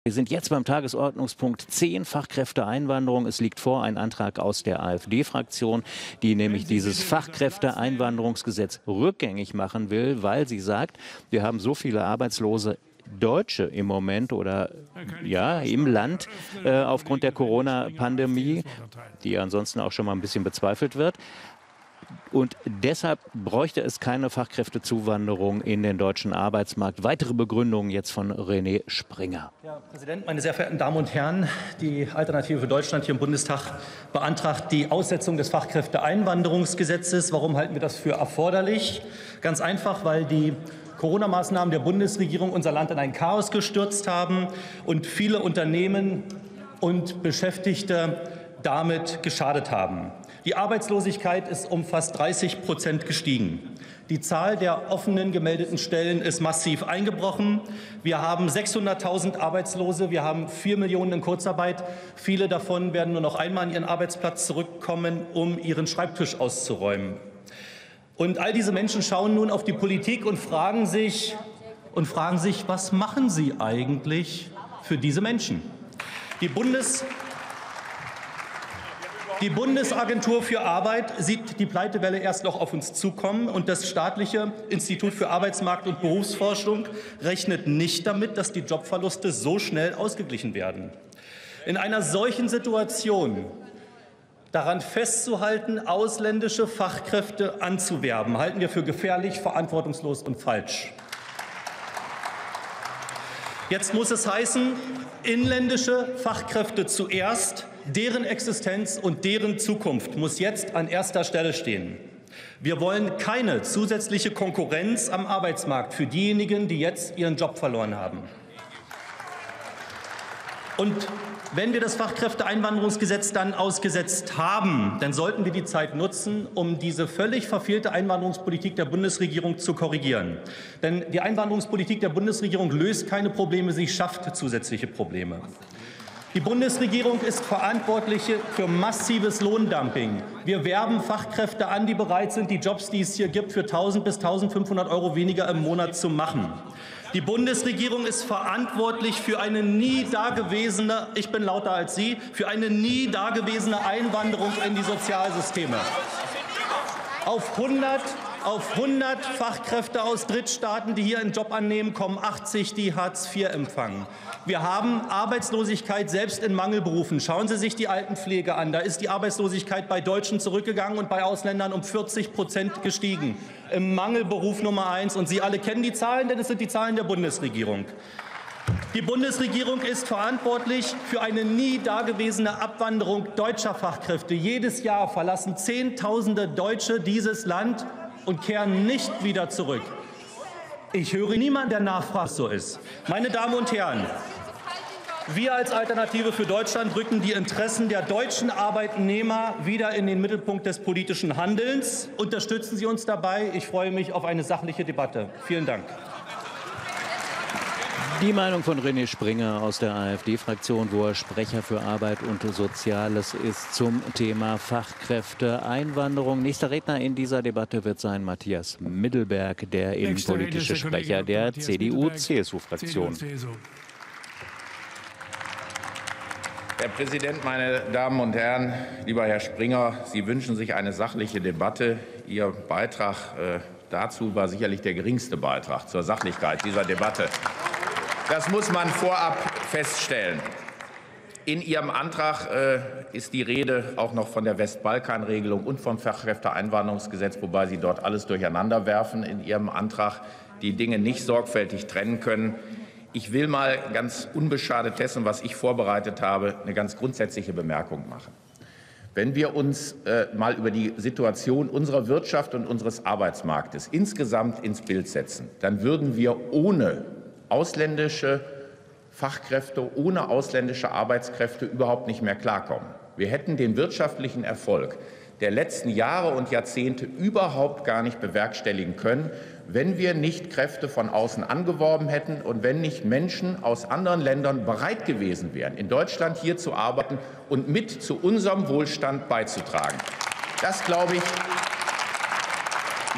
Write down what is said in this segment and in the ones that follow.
Wir sind jetzt beim Tagesordnungspunkt 10, Fachkräfteeinwanderung. Es liegt vor ein Antrag aus der AfD-Fraktion, die nämlich dieses Fachkräfteeinwanderungsgesetz rückgängig machen will, weil sie sagt, wir haben so viele arbeitslose Deutsche im Moment oder ja im Land aufgrund der Corona-Pandemie, die ansonsten auch schon mal ein bisschen bezweifelt wird. Und deshalb bräuchte es keine Fachkräftezuwanderung in den deutschen Arbeitsmarkt. Weitere Begründungen jetzt von René Springer. Herr Präsident, meine sehr verehrten Damen und Herren! Die Alternative für Deutschland hier im Bundestag beantragt die Aussetzung des Fachkräfteeinwanderungsgesetzes. Warum halten wir das für erforderlich? Ganz einfach, weil die Corona-Maßnahmen der Bundesregierung unser Land in ein Chaos gestürzt haben und viele Unternehmen und Beschäftigte damit geschadet haben. Die Arbeitslosigkeit ist um fast 30% gestiegen. Die Zahl der offenen gemeldeten Stellen ist massiv eingebrochen. Wir haben 600.000 Arbeitslose, wir haben 4 Millionen in Kurzarbeit. Viele davon werden nur noch einmal an ihren Arbeitsplatz zurückkommen, um ihren Schreibtisch auszuräumen. Und all diese Menschen schauen nun auf die Politik und fragen sich, was machen sie eigentlich für diese Menschen? Die Bundesagentur für Arbeit sieht die Pleitewelle erst noch auf uns zukommen, und das staatliche Institut für Arbeitsmarkt- und Berufsforschung rechnet nicht damit, dass die Jobverluste so schnell ausgeglichen werden. In einer solchen Situation daran festzuhalten, ausländische Fachkräfte anzuwerben, halten wir für gefährlich, verantwortungslos und falsch. Jetzt muss es heißen, inländische Fachkräfte zuerst. Deren Existenz und deren Zukunft muss jetzt an erster Stelle stehen. Wir wollen keine zusätzliche Konkurrenz am Arbeitsmarkt für diejenigen, die jetzt ihren Job verloren haben. Und wenn wir das Fachkräfteeinwanderungsgesetz dann ausgesetzt haben, dann sollten wir die Zeit nutzen, um diese völlig verfehlte Einwanderungspolitik der Bundesregierung zu korrigieren. Denn die Einwanderungspolitik der Bundesregierung löst keine Probleme, sie schafft zusätzliche Probleme. Die Bundesregierung ist verantwortlich für massives Lohndumping. Wir werben Fachkräfte an, die bereit sind, die Jobs, die es hier gibt, für 1.000 bis 1.500 € weniger im Monat zu machen. Die Bundesregierung ist verantwortlich für eine nie dagewesene, ich bin lauter als Sie, für eine nie dagewesene Einwanderung in die Sozialsysteme. Auf 100 Fachkräfte aus Drittstaaten, die hier einen Job annehmen, kommen 80, die Hartz IV empfangen. Wir haben Arbeitslosigkeit selbst in Mangelberufen. Schauen Sie sich die Altenpflege an. Da ist die Arbeitslosigkeit bei Deutschen zurückgegangen und bei Ausländern um 40% gestiegen. Im Mangelberuf Nummer 1. Und Sie alle kennen die Zahlen, denn es sind die Zahlen der Bundesregierung. Die Bundesregierung ist verantwortlich für eine nie dagewesene Abwanderung deutscher Fachkräfte. Jedes Jahr verlassen Zehntausende Deutsche dieses Land und kehren nicht wieder zurück. Ich höre niemanden, der nachfragt, was so ist. Meine Damen und Herren, wir als Alternative für Deutschland rücken die Interessen der deutschen Arbeitnehmer wieder in den Mittelpunkt des politischen Handelns. Unterstützen Sie uns dabei. Ich freue mich auf eine sachliche Debatte. Vielen Dank. Die Meinung von René Springer aus der AfD-Fraktion, wo er Sprecher für Arbeit und Soziales ist, zum Thema Fachkräfteeinwanderung. Nächster Redner in dieser Debatte wird sein Matthias Middelberg, der innenpolitische Sprecher der CDU-CSU-Fraktion. Herr Präsident, meine Damen und Herren! Lieber Herr Springer, Sie wünschen sich eine sachliche Debatte. Ihr Beitrag dazu war sicherlich der geringste Beitrag zur Sachlichkeit dieser Debatte. Das muss man vorab feststellen. In Ihrem Antrag ist die Rede auch noch von der Westbalkan-Regelung und vom Fachkräfteeinwanderungsgesetz, wobei Sie dort alles durcheinander werfen in Ihrem Antrag, die Dinge nicht sorgfältig trennen können. Ich will mal ganz unbeschadet dessen, was ich vorbereitet habe, eine ganz grundsätzliche Bemerkung machen. Wenn wir uns mal über die Situation unserer Wirtschaft und unseres Arbeitsmarktes insgesamt ins Bild setzen, dann würden wir ohne ausländische Fachkräfte, ohne ausländische Arbeitskräfte überhaupt nicht mehr klarkommen. Wir hätten den wirtschaftlichen Erfolg der letzten Jahre und Jahrzehnte überhaupt gar nicht bewerkstelligen können, wenn wir nicht Kräfte von außen angeworben hätten und wenn nicht Menschen aus anderen Ländern bereit gewesen wären, in Deutschland hier zu arbeiten und mit zu unserem Wohlstand beizutragen. Das, glaube ich,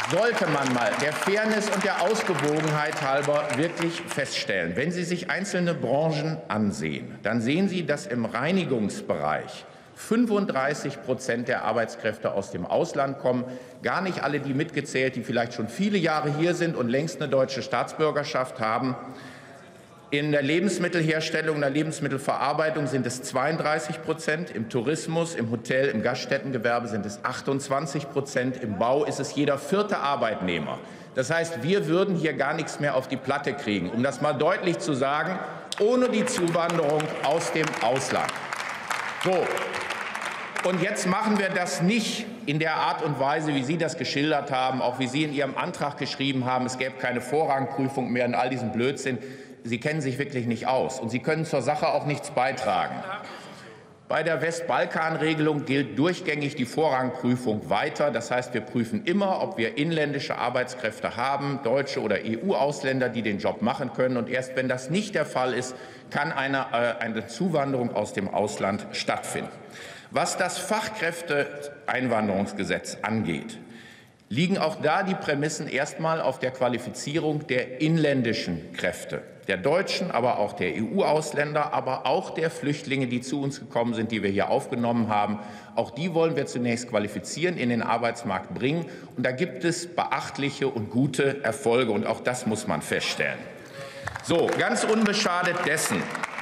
sollte man mal der Fairness und der Ausgewogenheit halber wirklich feststellen. Wenn Sie sich einzelne Branchen ansehen, dann sehen Sie, dass im Reinigungsbereich 35% der Arbeitskräfte aus dem Ausland kommen. Gar nicht alle die mitgezählt, die vielleicht schon viele Jahre hier sind und längst eine deutsche Staatsbürgerschaft haben. In der Lebensmittelherstellung, in der Lebensmittelverarbeitung sind es 32%, im Tourismus, im Hotel, im Gaststättengewerbe sind es 28%, im Bau ist es jeder 4. Arbeitnehmer. Das heißt, wir würden hier gar nichts mehr auf die Platte kriegen, um das mal deutlich zu sagen, ohne die Zuwanderung aus dem Ausland. So. Und jetzt machen wir das nicht in der Art und Weise, wie Sie das geschildert haben, auch wie Sie in Ihrem Antrag geschrieben haben, es gäbe keine Vorrangprüfung mehr und all diesen Blödsinn. Sie kennen sich wirklich nicht aus, und Sie können zur Sache auch nichts beitragen. Bei der Westbalkan-Regelung gilt durchgängig die Vorrangprüfung weiter. Das heißt, wir prüfen immer, ob wir inländische Arbeitskräfte haben, Deutsche oder EU-Ausländer, die den Job machen können. Und erst wenn das nicht der Fall ist, kann eine Zuwanderung aus dem Ausland stattfinden. Was das Fachkräfteeinwanderungsgesetz angeht, liegen auch da die Prämissen erstmal auf der Qualifizierung der inländischen Kräfte, der Deutschen, aber auch der EU-Ausländer, aber auch der Flüchtlinge, die zu uns gekommen sind, die wir hier aufgenommen haben. Auch die wollen wir zunächst qualifizieren, in den Arbeitsmarkt bringen. Und da gibt es beachtliche und gute Erfolge, und auch das muss man feststellen. So, ganz unbeschadet dessen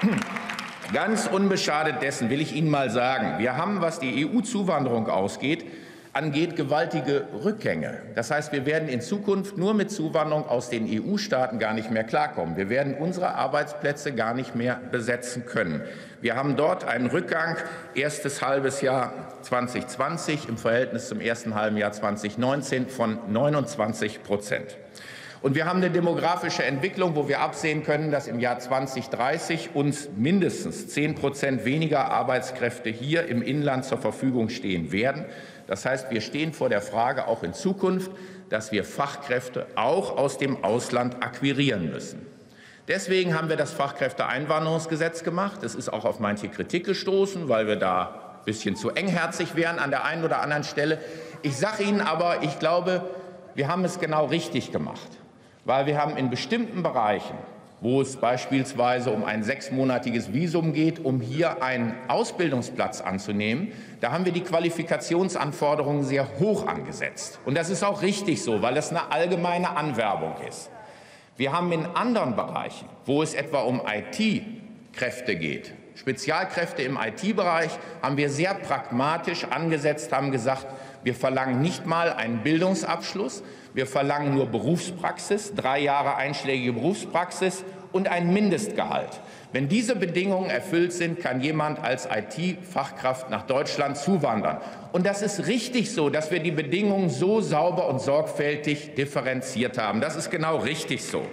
will ich Ihnen mal sagen, wir haben, was die EU-Zuwanderung angeht, gewaltige Rückgänge. Das heißt, wir werden in Zukunft nur mit Zuwanderung aus den EU-Staaten gar nicht mehr klarkommen. Wir werden unsere Arbeitsplätze gar nicht mehr besetzen können. Wir haben dort einen Rückgang, erstes halbes Jahr 2020 im Verhältnis zum ersten halben Jahr 2019 von 29%. Und wir haben eine demografische Entwicklung, wo wir absehen können, dass im Jahr 2030 uns mindestens 10% weniger Arbeitskräfte hier im Inland zur Verfügung stehen werden. Das heißt, wir stehen vor der Frage auch in Zukunft, dass wir Fachkräfte auch aus dem Ausland akquirieren müssen. Deswegen haben wir das Fachkräfteeinwanderungsgesetz gemacht. Es ist auch auf manche Kritik gestoßen, weil wir da ein bisschen zu engherzig wären an der einen oder anderen Stelle. Ich sage Ihnen aber, ich glaube, wir haben es genau richtig gemacht. Weil wir haben in bestimmten Bereichen, wo es beispielsweise um ein 6-monatiges Visum geht, um hier einen Ausbildungsplatz anzunehmen, da haben wir die Qualifikationsanforderungen sehr hoch angesetzt. Und das ist auch richtig so, weil es eine allgemeine Anwerbung ist. Wir haben in anderen Bereichen, wo es etwa um IT-Kräfte geht, Spezialkräfte im IT-Bereich, haben wir sehr pragmatisch angesetzt, haben gesagt, wir verlangen nicht mal einen Bildungsabschluss, wir verlangen nur Berufspraxis, 3 Jahre einschlägige Berufspraxis und ein Mindestgehalt. Wenn diese Bedingungen erfüllt sind, kann jemand als IT-Fachkraft nach Deutschland zuwandern. Und das ist richtig so, dass wir die Bedingungen so sauber und sorgfältig differenziert haben. Das ist genau richtig so.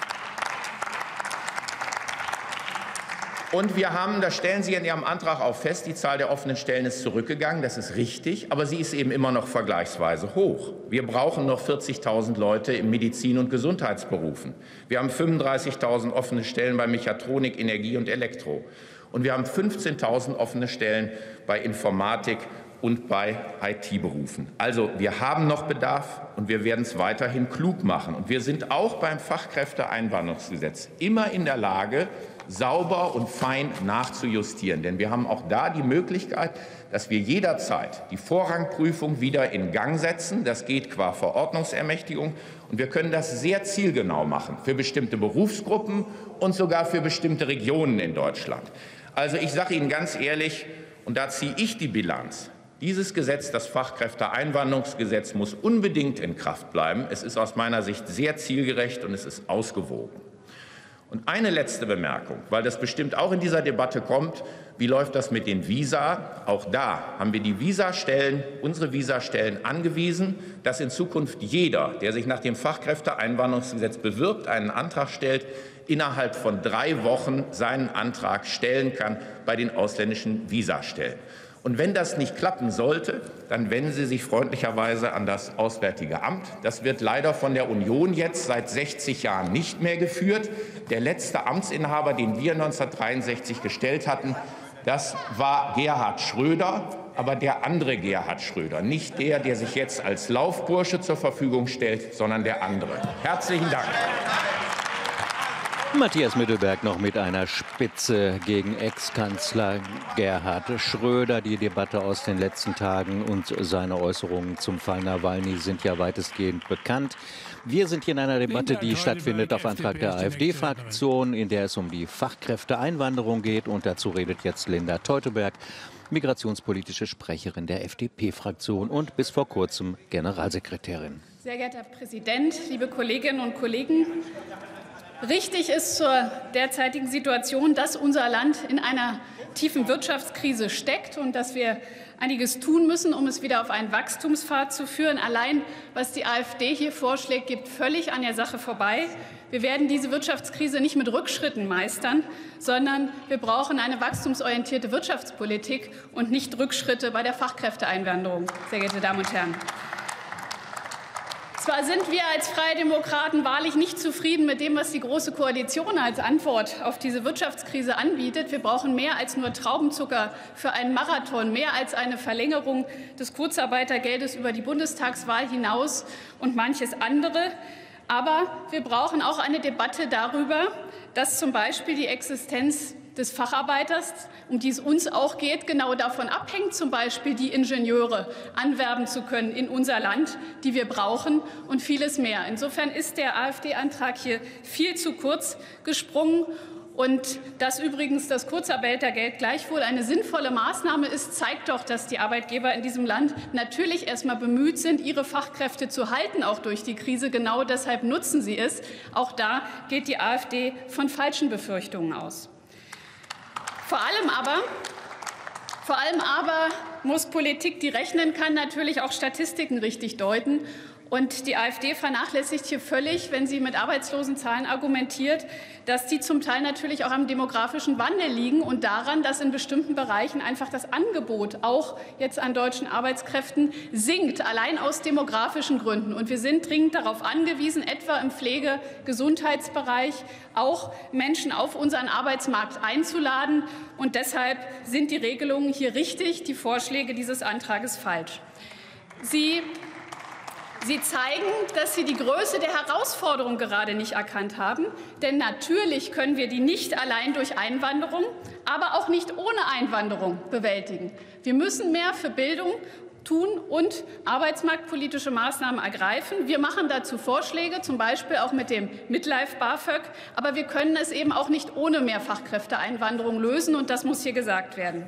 Und wir haben, das stellen Sie in Ihrem Antrag auch fest, die Zahl der offenen Stellen ist zurückgegangen. Das ist richtig, aber sie ist eben immer noch vergleichsweise hoch. Wir brauchen noch 40.000 Leute in Medizin- und Gesundheitsberufen. Wir haben 35.000 offene Stellen bei Mechatronik, Energie und Elektro. Und wir haben 15.000 offene Stellen bei Informatik und bei IT-Berufen. Also wir haben noch Bedarf, und wir werden es weiterhin klug machen. Und wir sind auch beim Fachkräfteeinwanderungsgesetz immer in der Lage, sauber und fein nachzujustieren. Denn wir haben auch da die Möglichkeit, dass wir jederzeit die Vorrangprüfung wieder in Gang setzen. Das geht qua Verordnungsermächtigung. Und wir können das sehr zielgenau machen für bestimmte Berufsgruppen und sogar für bestimmte Regionen in Deutschland. Also ich sage Ihnen ganz ehrlich, und da ziehe ich die Bilanz, dieses Gesetz, das Fachkräfteeinwanderungsgesetz, muss unbedingt in Kraft bleiben. Es ist aus meiner Sicht sehr zielgerecht und es ist ausgewogen. Und eine letzte Bemerkung, weil das bestimmt auch in dieser Debatte kommt: Wie läuft das mit den Visa? Auch da haben wir die Visastellen, unsere Visastellen angewiesen, dass in Zukunft jeder, der sich nach dem Fachkräfteeinwanderungsgesetz bewirbt, einen Antrag stellt, innerhalb von 3 Wochen seinen Antrag stellen kann bei den ausländischen Visastellen. Und wenn das nicht klappen sollte, dann wenden Sie sich freundlicherweise an das Auswärtige Amt. Das wird leider von der Union jetzt seit 60 Jahren nicht mehr geführt. Der letzte Amtsinhaber, den wir 1963 gestellt hatten, Das war Gerhard Schröder, aber der andere Gerhard Schröder. Nicht der, der sich jetzt als Laufbursche zur Verfügung stellt, sondern der andere. Herzlichen Dank. Matthias Mittelberg noch mit einer Spitze gegen Ex-Kanzler Gerhard Schröder. Die Debatte aus den letzten Tagen und seine Äußerungen zum Fall Nawalny sind ja weitestgehend bekannt. Wir sind hier in einer Debatte, die stattfindet auf Antrag der AfD-Fraktion, in der es um die Fachkräfteeinwanderung geht. Und dazu redet jetzt Linda Teuteberg, migrationspolitische Sprecherin der FDP-Fraktion und bis vor kurzem Generalsekretärin. Sehr geehrter Herr Präsident, liebe Kolleginnen und Kollegen! Richtig ist zur derzeitigen Situation, dass unser Land in einer tiefen Wirtschaftskrise steckt und dass wir einiges tun müssen, um es wieder auf einen Wachstumspfad zu führen. Allein, was die AfD hier vorschlägt, geht völlig an der Sache vorbei. Wir werden diese Wirtschaftskrise nicht mit Rückschritten meistern, sondern wir brauchen eine wachstumsorientierte Wirtschaftspolitik und nicht Rückschritte bei der Fachkräfteeinwanderung, sehr geehrte Damen und Herren. Zwar sind wir als Freie Demokraten wahrlich nicht zufrieden mit dem, was die Große Koalition als Antwort auf diese Wirtschaftskrise anbietet. Wir brauchen mehr als nur Traubenzucker für einen Marathon, mehr als eine Verlängerung des Kurzarbeitergeldes über die Bundestagswahl hinaus und manches andere. Aber wir brauchen auch eine Debatte darüber, dass zum Beispiel die Existenz des Facharbeiters, um die es uns auch geht, genau davon abhängt, zum Beispiel die Ingenieure anwerben zu können in unser Land, die wir brauchen, und vieles mehr. Insofern ist der AfD-Antrag hier viel zu kurz gesprungen. Und dass übrigens das Kurzarbeitergeld gleichwohl eine sinnvolle Maßnahme ist, zeigt doch, dass die Arbeitgeber in diesem Land natürlich erst mal bemüht sind, ihre Fachkräfte zu halten, auch durch die Krise. Genau deshalb nutzen sie es. Auch da geht die AfD von falschen Befürchtungen aus. Vor allem aber muss Politik, die rechnen kann, natürlich auch Statistiken richtig deuten. Und die AfD vernachlässigt hier völlig, wenn sie mit Arbeitslosenzahlen argumentiert, dass die zum Teil natürlich auch am demografischen Wandel liegen und daran, dass in bestimmten Bereichen einfach das Angebot auch jetzt an deutschen Arbeitskräften sinkt, allein aus demografischen Gründen. Und wir sind dringend darauf angewiesen, etwa im Pflege-, Gesundheitsbereich auch Menschen auf unseren Arbeitsmarkt einzuladen. Und deshalb sind die Regelungen hier richtig, die Vorschläge dieses Antrages falsch. Sie zeigen, dass Sie die Größe der Herausforderung gerade nicht erkannt haben. Denn natürlich können wir die nicht allein durch Einwanderung, aber auch nicht ohne Einwanderung bewältigen. Wir müssen mehr für Bildung tun und arbeitsmarktpolitische Maßnahmen ergreifen. Wir machen dazu Vorschläge, zum Beispiel auch mit dem Midlife BAföG. Aber wir können es eben auch nicht ohne mehr Fachkräfteeinwanderung lösen. Und das muss hier gesagt werden.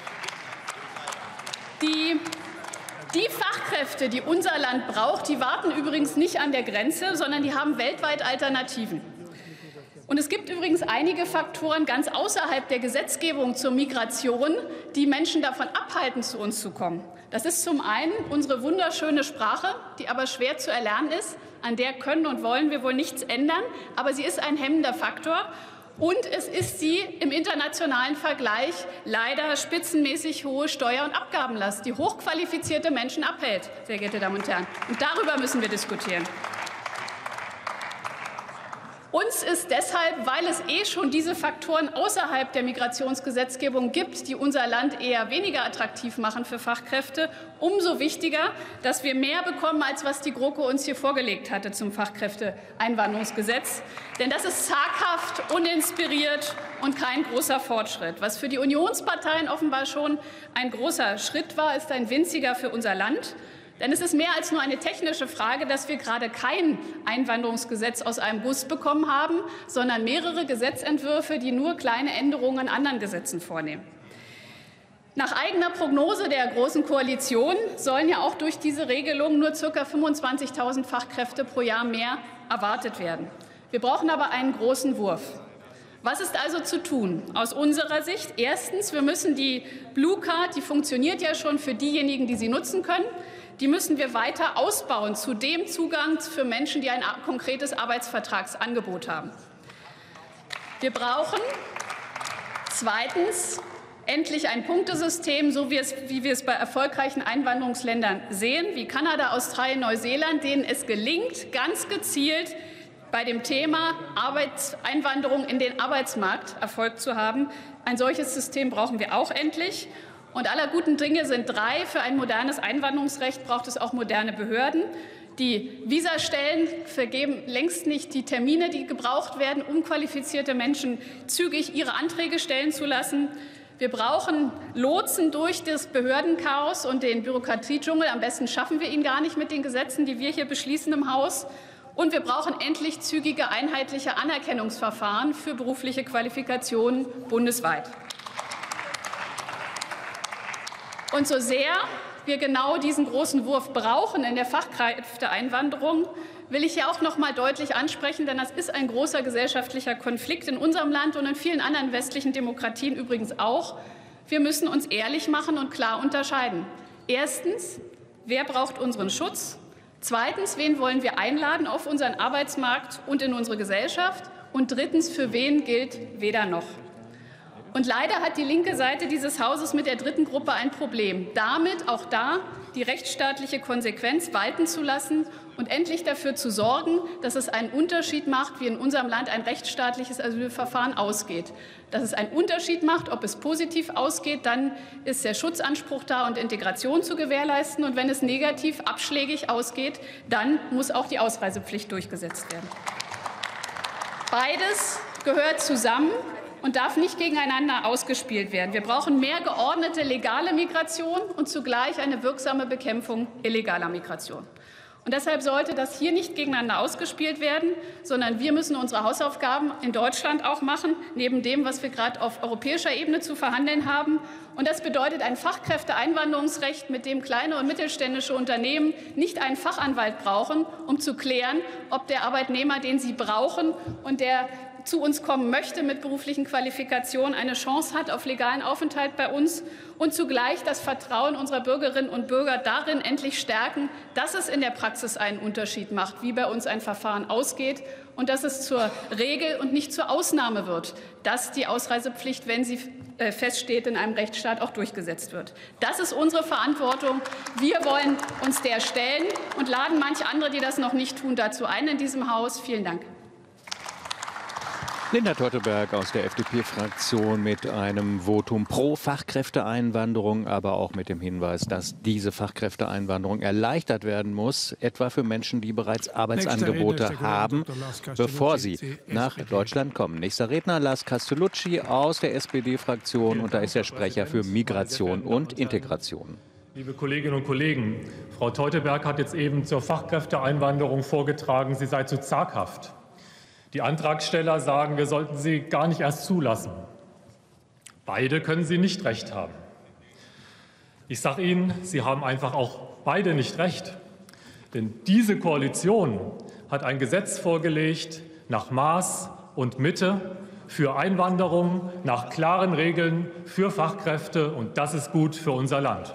Die Fachkräfte, die unser Land braucht, die warten übrigens nicht an der Grenze, sondern die haben weltweit Alternativen. Und es gibt übrigens einige Faktoren ganz außerhalb der Gesetzgebung zur Migration, die Menschen davon abhalten, zu uns zu kommen. Das ist zum einen unsere wunderschöne Sprache, die aber schwer zu erlernen ist. An der können und wollen wir wohl nichts ändern, aber sie ist ein hemmender Faktor. Und es ist die im internationalen Vergleich leider spitzenmäßig hohe Steuer- und Abgabenlast, die hochqualifizierte Menschen abhält, sehr geehrte Damen und Herren. Und darüber müssen wir diskutieren. Uns ist deshalb, weil es schon diese Faktoren außerhalb der Migrationsgesetzgebung gibt, die unser Land eher weniger attraktiv machen für Fachkräfte, umso wichtiger, dass wir mehr bekommen, als was die GroKo uns hier vorgelegt hatte zum Fachkräfteeinwanderungsgesetz. Denn das ist zaghaft, uninspiriert und kein großer Fortschritt. Was für die Unionsparteien offenbar schon ein großer Schritt war, ist ein winziger für unser Land. Denn es ist mehr als nur eine technische Frage, dass wir gerade kein Einwanderungsgesetz aus einem Guss bekommen haben, sondern mehrere Gesetzentwürfe, die nur kleine Änderungen an anderen Gesetzen vornehmen. Nach eigener Prognose der Großen Koalition sollen ja auch durch diese Regelung nur ca. 25.000 Fachkräfte pro Jahr mehr erwartet werden. Wir brauchen aber einen großen Wurf. Was ist also zu tun? Aus unserer Sicht erstens, wir müssen die Blue Card, die funktioniert ja schon für diejenigen, die sie nutzen können, die müssen wir weiter ausbauen zu dem Zugang für Menschen, die ein konkretes Arbeitsvertragsangebot haben. Wir brauchen zweitens endlich ein Punktesystem, so wie wir es bei erfolgreichen Einwanderungsländern sehen, wie Kanada, Australien, Neuseeland, denen es gelingt, ganz gezielt bei dem Thema Einwanderung in den Arbeitsmarkt Erfolg zu haben, Ein solches System brauchen wir auch endlich. Und aller guten Dinge sind 3. Für ein modernes Einwanderungsrecht braucht es auch moderne Behörden. Die Visastellen vergeben längst nicht die Termine, die gebraucht werden, um qualifizierte Menschen zügig ihre Anträge stellen zu lassen. Wir brauchen Lotsen durch das Behördenchaos und den Bürokratiedschungel. Am besten schaffen wir ihn gar nicht mit den Gesetzen, die wir hier beschließen im Haus. Und wir brauchen endlich zügige, einheitliche Anerkennungsverfahren für berufliche Qualifikationen bundesweit. Und so sehr wir genau diesen großen Wurf brauchen in der Fachkräfteeinwanderung, will ich hier auch noch mal deutlich ansprechen, denn das ist ein großer gesellschaftlicher Konflikt in unserem Land und in vielen anderen westlichen Demokratien übrigens auch. Wir müssen uns ehrlich machen und klar unterscheiden. Erstens, wer braucht unseren Schutz? Zweitens, wen wollen wir einladen auf unseren Arbeitsmarkt und in unsere Gesellschaft? Und drittens, für wen gilt weder noch? Und leider hat die linke Seite dieses Hauses mit der dritten Gruppe ein Problem, damit auch da die rechtsstaatliche Konsequenz walten zu lassen und endlich dafür zu sorgen, dass es einen Unterschied macht, wie in unserem Land ein rechtsstaatliches Asylverfahren ausgeht. Dass es einen Unterschied macht, ob es positiv ausgeht, dann ist der Schutzanspruch da und Integration zu gewährleisten. Und wenn es negativ abschlägig ausgeht, dann muss auch die Ausreisepflicht durchgesetzt werden. Beides gehört zusammen und darf nicht gegeneinander ausgespielt werden. Wir brauchen mehr geordnete, legale Migration und zugleich eine wirksame Bekämpfung illegaler Migration. Und deshalb sollte das hier nicht gegeneinander ausgespielt werden, sondern wir müssen unsere Hausaufgaben in Deutschland auch machen, neben dem, was wir gerade auf europäischer Ebene zu verhandeln haben. Und das bedeutet ein Fachkräfteeinwanderungsrecht, mit dem kleine und mittelständische Unternehmen nicht einen Fachanwalt brauchen, um zu klären, ob der Arbeitnehmer, den sie brauchen und der zu uns kommen möchte mit beruflichen Qualifikationen, eine Chance hat auf legalen Aufenthalt bei uns und zugleich das Vertrauen unserer Bürgerinnen und Bürger darin endlich stärken, dass es in der Praxis einen Unterschied macht, wie bei uns ein Verfahren ausgeht und dass es zur Regel und nicht zur Ausnahme wird, dass die Ausreisepflicht, wenn sie feststeht, in einem Rechtsstaat auch durchgesetzt wird. Das ist unsere Verantwortung. Wir wollen uns der stellen und laden manche andere, die das noch nicht tun, dazu ein in diesem Haus. Vielen Dank. Linda Teuteberg aus der FDP-Fraktion mit einem Votum pro Fachkräfteeinwanderung, aber auch mit dem Hinweis, dass diese Fachkräfteeinwanderung erleichtert werden muss, etwa für Menschen, die bereits Arbeitsangebote haben, bevor sie nach Deutschland kommen. Nächster Redner, Lars Castellucci aus der SPD-Fraktion, und da ist der Sprecher für Migration und Integration. Liebe Kolleginnen und Kollegen, Frau Teuteberg hat jetzt eben zur Fachkräfteeinwanderung vorgetragen, sie sei zu zaghaft. Die Antragsteller sagen, wir sollten sie gar nicht erst zulassen. Beide können sie nicht recht haben. Ich sage Ihnen, sie haben einfach auch beide nicht recht. Denn diese Koalition hat ein Gesetz vorgelegt nach Maß und Mitte für Einwanderung, nach klaren Regeln für Fachkräfte. Und das ist gut für unser Land.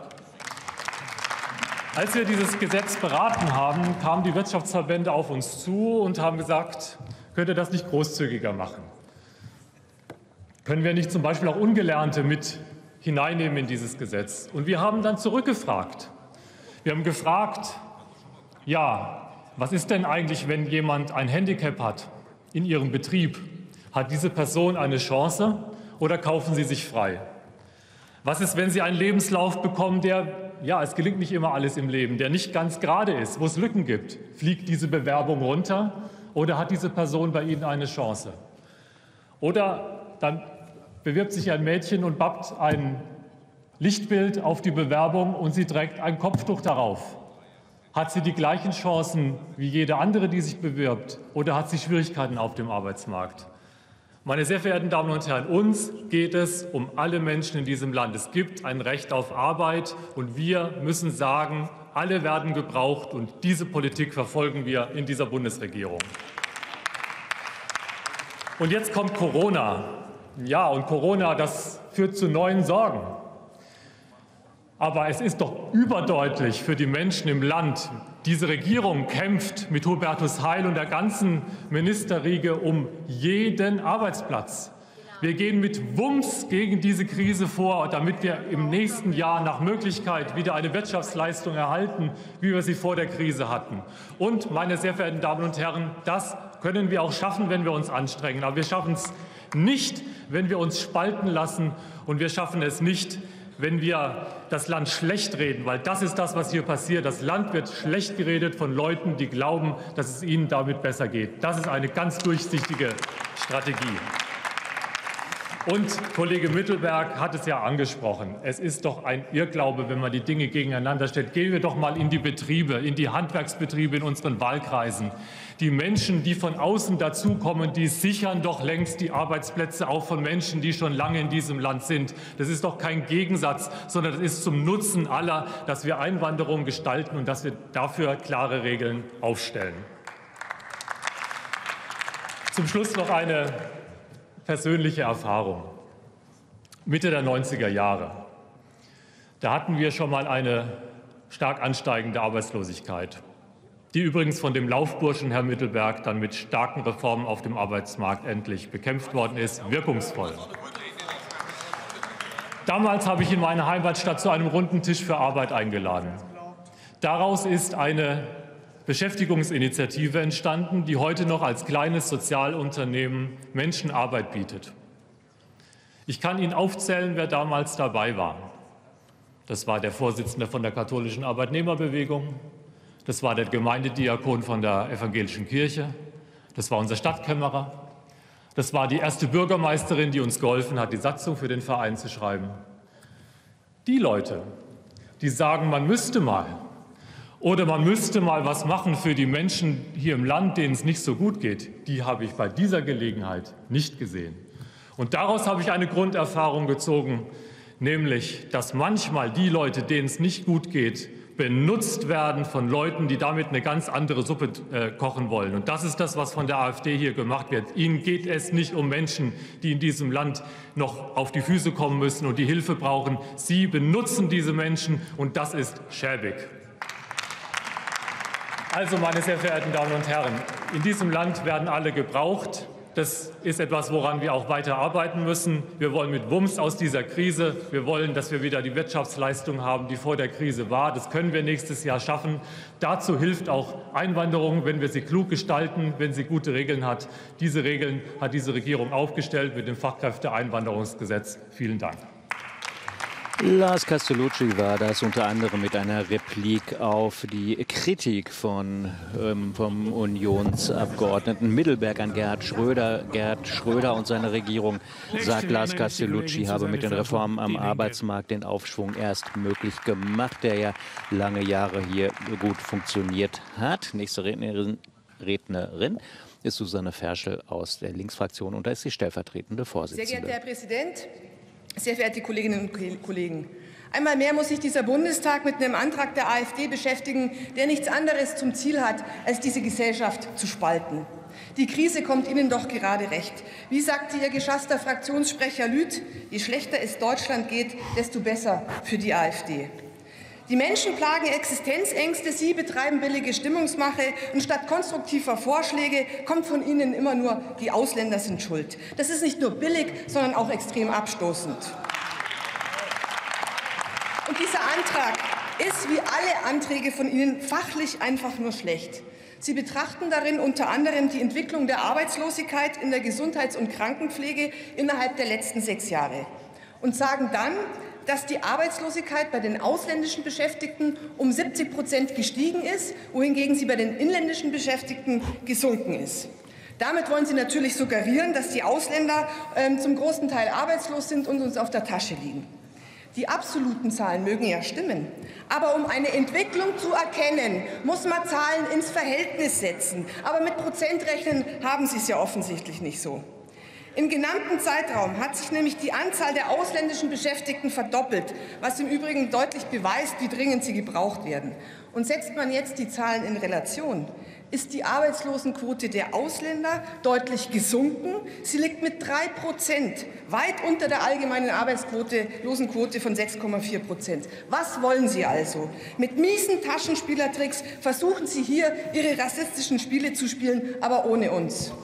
Als wir dieses Gesetz beraten haben, kamen die Wirtschaftsverbände auf uns zu und haben gesagt, könnte das nicht großzügiger machen? Können wir nicht zum Beispiel auch Ungelernte mit hineinnehmen in dieses Gesetz? Und wir haben dann zurückgefragt. Wir haben gefragt, ja, was ist denn eigentlich, wenn jemand ein Handicap hat in Ihrem Betrieb? Hat diese Person eine Chance oder kaufen Sie sich frei? Was ist, wenn Sie einen Lebenslauf bekommen, der, ja, es gelingt nicht immer alles im Leben, der nicht ganz gerade ist, wo es Lücken gibt? Fliegt diese Bewerbung runter? Oder hat diese Person bei Ihnen eine Chance? Oder dann bewirbt sich ein Mädchen und bappt ein Lichtbild auf die Bewerbung und sie trägt ein Kopftuch darauf. Hat sie die gleichen Chancen wie jede andere, die sich bewirbt? Oder hat sie Schwierigkeiten auf dem Arbeitsmarkt? Meine sehr verehrten Damen und Herren, uns geht es um alle Menschen in diesem Land. Es gibt ein Recht auf Arbeit und wir müssen sagen, alle werden gebraucht und diese Politik verfolgen wir in dieser Bundesregierung. Und jetzt kommt Corona. Ja, und Corona, das führt zu neuen Sorgen. Aber es ist doch überdeutlich für die Menschen im Land. Diese Regierung kämpft mit Hubertus Heil und der ganzen Ministerriege um jeden Arbeitsplatz. Wir gehen mit Wumms gegen diese Krise vor, damit wir im nächsten Jahr nach Möglichkeit wieder eine Wirtschaftsleistung erhalten, wie wir sie vor der Krise hatten. Und, meine sehr verehrten Damen und Herren, das können wir auch schaffen, wenn wir uns anstrengen. Aber wir schaffen es nicht, wenn wir uns spalten lassen, und wir schaffen es nicht, wenn wir das Land schlecht reden, weil das ist das, was hier passiert. Das Land wird schlecht geredet von Leuten, die glauben, dass es ihnen damit besser geht. Das ist eine ganz durchsichtige Strategie. Und Kollege Mittelberg hat es ja angesprochen. Es ist doch ein Irrglaube, wenn man die Dinge gegeneinander stellt. Gehen wir doch mal in die Betriebe, in die Handwerksbetriebe in unseren Wahlkreisen. Die Menschen, die von außen dazukommen, die sichern doch längst die Arbeitsplätze auch von Menschen, die schon lange in diesem Land sind. Das ist doch kein Gegensatz, sondern das ist zum Nutzen aller, dass wir Einwanderung gestalten und dass wir dafür klare Regeln aufstellen. Zum Schluss noch eine persönliche Erfahrung. Mitte der 90er Jahre. Da hatten wir schon mal eine stark ansteigende Arbeitslosigkeit, die übrigens von dem Laufburschen Herr Mittelberg dann mit starken Reformen auf dem Arbeitsmarkt endlich bekämpft worden ist, wirkungsvoll. Damals habe ich in meiner Heimatstadt zu einem runden Tisch für Arbeit eingeladen. Daraus ist eine Beschäftigungsinitiative entstanden, die heute noch als kleines Sozialunternehmen Menschen Arbeit bietet. Ich kann Ihnen aufzählen, wer damals dabei war. Das war der Vorsitzende von der katholischen Arbeitnehmerbewegung, das war der Gemeindediakon von der evangelischen Kirche, das war unser Stadtkämmerer, das war die erste Bürgermeisterin, die uns geholfen hat, die Satzung für den Verein zu schreiben. Die Leute, die sagen, man müsste mal oder man müsste mal was machen für die Menschen hier im Land, denen es nicht so gut geht, die habe ich bei dieser Gelegenheit nicht gesehen. Und daraus habe ich eine Grunderfahrung gezogen, nämlich, dass manchmal die Leute, denen es nicht gut geht, benutzt werden von Leuten, die damit eine ganz andere Suppe kochen wollen. Und das ist das, was von der AfD hier gemacht wird. Ihnen geht es nicht um Menschen, die in diesem Land noch auf die Füße kommen müssen und die Hilfe brauchen. Sie benutzen diese Menschen, und das ist schäbig. Also, meine sehr verehrten Damen und Herren, in diesem Land werden alle gebraucht. Das ist etwas, woran wir auch weiter arbeiten müssen. Wir wollen mit Wumms aus dieser Krise. Wir wollen, dass wir wieder die Wirtschaftsleistung haben, die vor der Krise war. Das können wir nächstes Jahr schaffen. Dazu hilft auch Einwanderung, wenn wir sie klug gestalten, wenn sie gute Regeln hat. Diese Regeln hat diese Regierung aufgestellt mit dem Fachkräfteeinwanderungsgesetz. Vielen Dank. Lars Castellucci war das, unter anderem mit einer Replik auf die Kritik vom Unionsabgeordneten Mittelberg an Gerhard Schröder. Gerhard Schröder und seine Regierung, sagt Lars Castellucci, habe mit den Reformen am Arbeitsmarkt den Aufschwung erst möglich gemacht, der ja lange Jahre hier gut funktioniert hat. Nächste Rednerin ist Susanne Ferschel aus der Linksfraktion, und da ist die stellvertretende Vorsitzende. Sehr geehrter Herr Präsident, sehr verehrte Kolleginnen und Kollegen! Einmal mehr muss sich dieser Bundestag mit einem Antrag der AfD beschäftigen, der nichts anderes zum Ziel hat, als diese Gesellschaft zu spalten. Die Krise kommt Ihnen doch gerade recht. Wie sagte Ihr geschasster Fraktionssprecher Lüth, je schlechter es Deutschland geht, desto besser für die AfD. Die Menschen plagen Existenzängste, Sie betreiben billige Stimmungsmache, und statt konstruktiver Vorschläge kommt von Ihnen immer nur, die Ausländer sind schuld. Das ist nicht nur billig, sondern auch extrem abstoßend. Und dieser Antrag ist wie alle Anträge von Ihnen fachlich einfach nur schlecht. Sie betrachten darin unter anderem die Entwicklung der Arbeitslosigkeit in der Gesundheits- und Krankenpflege innerhalb der letzten 6 Jahre und sagen dann, dass die Arbeitslosigkeit bei den ausländischen Beschäftigten um 70% gestiegen ist, wohingegen sie bei den inländischen Beschäftigten gesunken ist. Damit wollen Sie natürlich suggerieren, dass die Ausländer zum großen Teil arbeitslos sind und uns auf der Tasche liegen. Die absoluten Zahlen mögen ja stimmen, aber um eine Entwicklung zu erkennen, muss man Zahlen ins Verhältnis setzen. Aber mit Prozentrechnen haben Sie es ja offensichtlich nicht so. Im genannten Zeitraum hat sich nämlich die Anzahl der ausländischen Beschäftigten verdoppelt, was im Übrigen deutlich beweist, wie dringend sie gebraucht werden. Und setzt man jetzt die Zahlen in Relation, ist die Arbeitslosenquote der Ausländer deutlich gesunken. Sie liegt mit 3%, weit unter der allgemeinen Arbeitslosenquote von 6,4%. Was wollen Sie also? Mit miesen Taschenspielertricks versuchen Sie hier, Ihre rassistischen Spiele zu spielen, aber ohne uns.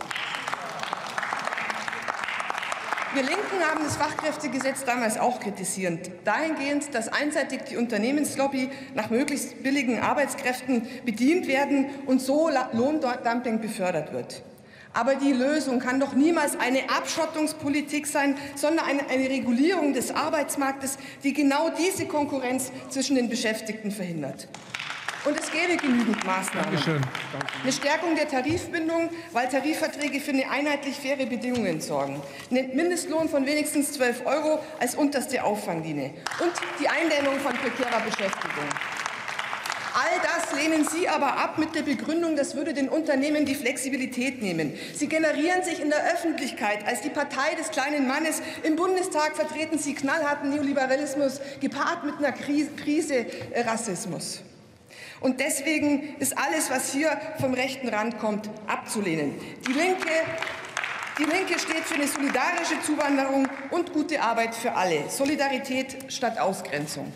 Wir Linken haben das Fachkräftegesetz damals auch kritisiert, dahingehend, dass einseitig die Unternehmenslobby nach möglichst billigen Arbeitskräften bedient werden und so Lohndumping befördert wird. Aber die Lösung kann doch niemals eine Abschottungspolitik sein, sondern eine Regulierung des Arbeitsmarktes, die genau diese Konkurrenz zwischen den Beschäftigten verhindert. Und es gäbe genügend Maßnahmen. Dankeschön. Eine Stärkung der Tarifbindung, weil Tarifverträge für eine einheitlich faire Bedingungen sorgen. Einen Mindestlohn von wenigstens 12 € als unterste Auffanglinie. Und die Eindämmung von prekärer Beschäftigung. All das lehnen Sie aber ab mit der Begründung, das würde den Unternehmen die Flexibilität nehmen. Sie generieren sich in der Öffentlichkeit als die Partei des kleinen Mannes. Im Bundestag vertreten Sie knallharten Neoliberalismus, gepaart mit einer Krise Rassismus. Und deswegen ist alles, was hier vom rechten Rand kommt, abzulehnen. Die Linke steht für eine solidarische Zuwanderung und gute Arbeit für alle. Solidarität statt Ausgrenzung.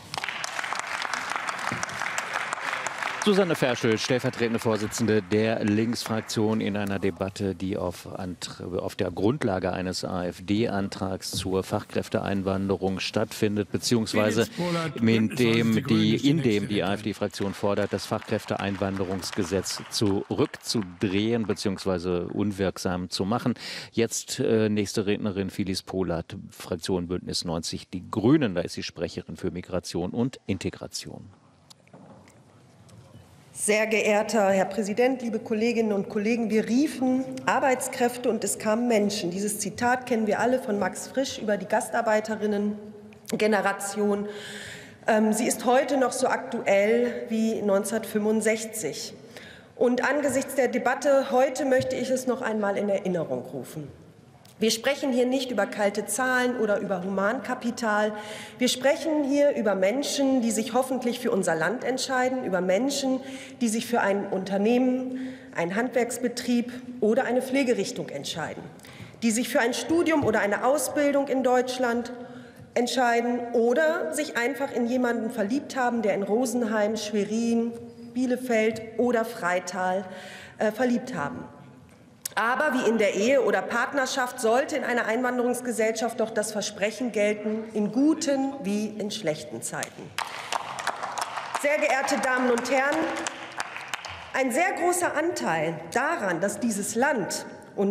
Susanne Ferschel, stellvertretende Vorsitzende der Linksfraktion, in einer Debatte, die auf der Grundlage eines AfD-Antrags zur Fachkräfteeinwanderung stattfindet, beziehungsweise in dem die AfD-Fraktion fordert, das Fachkräfteeinwanderungsgesetz zurückzudrehen bzw. unwirksam zu machen. Jetzt nächste Rednerin Phyllis Pohlert, Fraktion Bündnis 90 Die Grünen. Da ist sie Sprecherin für Migration und Integration. Sehr geehrter Herr Präsident, liebe Kolleginnen und Kollegen, wir riefen Arbeitskräfte und es kamen Menschen. Dieses Zitat kennen wir alle von Max Frisch über die Gastarbeiterinnen-Generation. Sie ist heute noch so aktuell wie 1965. Und angesichts der Debatte heute möchte ich es noch einmal in Erinnerung rufen. Wir sprechen hier nicht über kalte Zahlen oder über Humankapital. Wir sprechen hier über Menschen, die sich hoffentlich für unser Land entscheiden, über Menschen, die sich für ein Unternehmen, einen Handwerksbetrieb oder eine Pflegerichtung entscheiden, die sich für ein Studium oder eine Ausbildung in Deutschland entscheiden oder sich einfach in jemanden verliebt haben, der in Rosenheim, Schwerin, Bielefeld oder Freital verliebt haben. Aber wie in der Ehe oder Partnerschaft sollte in einer Einwanderungsgesellschaft doch das Versprechen gelten, in guten wie in schlechten Zeiten. Sehr geehrte Damen und Herren, ein sehr großer Anteil daran, dass dieses Land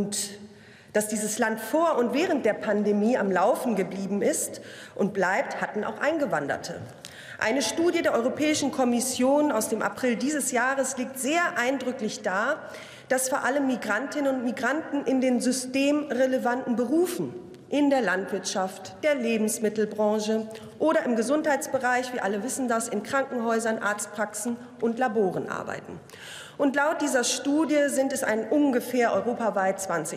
vor und während der Pandemie am Laufen geblieben ist und bleibt, hatten auch Eingewanderte. Eine Studie der Europäischen Kommission aus dem April dieses Jahres legt sehr eindrücklich dar, dass vor allem Migrantinnen und Migranten in den systemrelevanten Berufen, in der Landwirtschaft, der Lebensmittelbranche oder im Gesundheitsbereich, wir alle wissen das, in Krankenhäusern, Arztpraxen und Laboren arbeiten. Und laut dieser Studie sind es ungefähr europaweit 20%.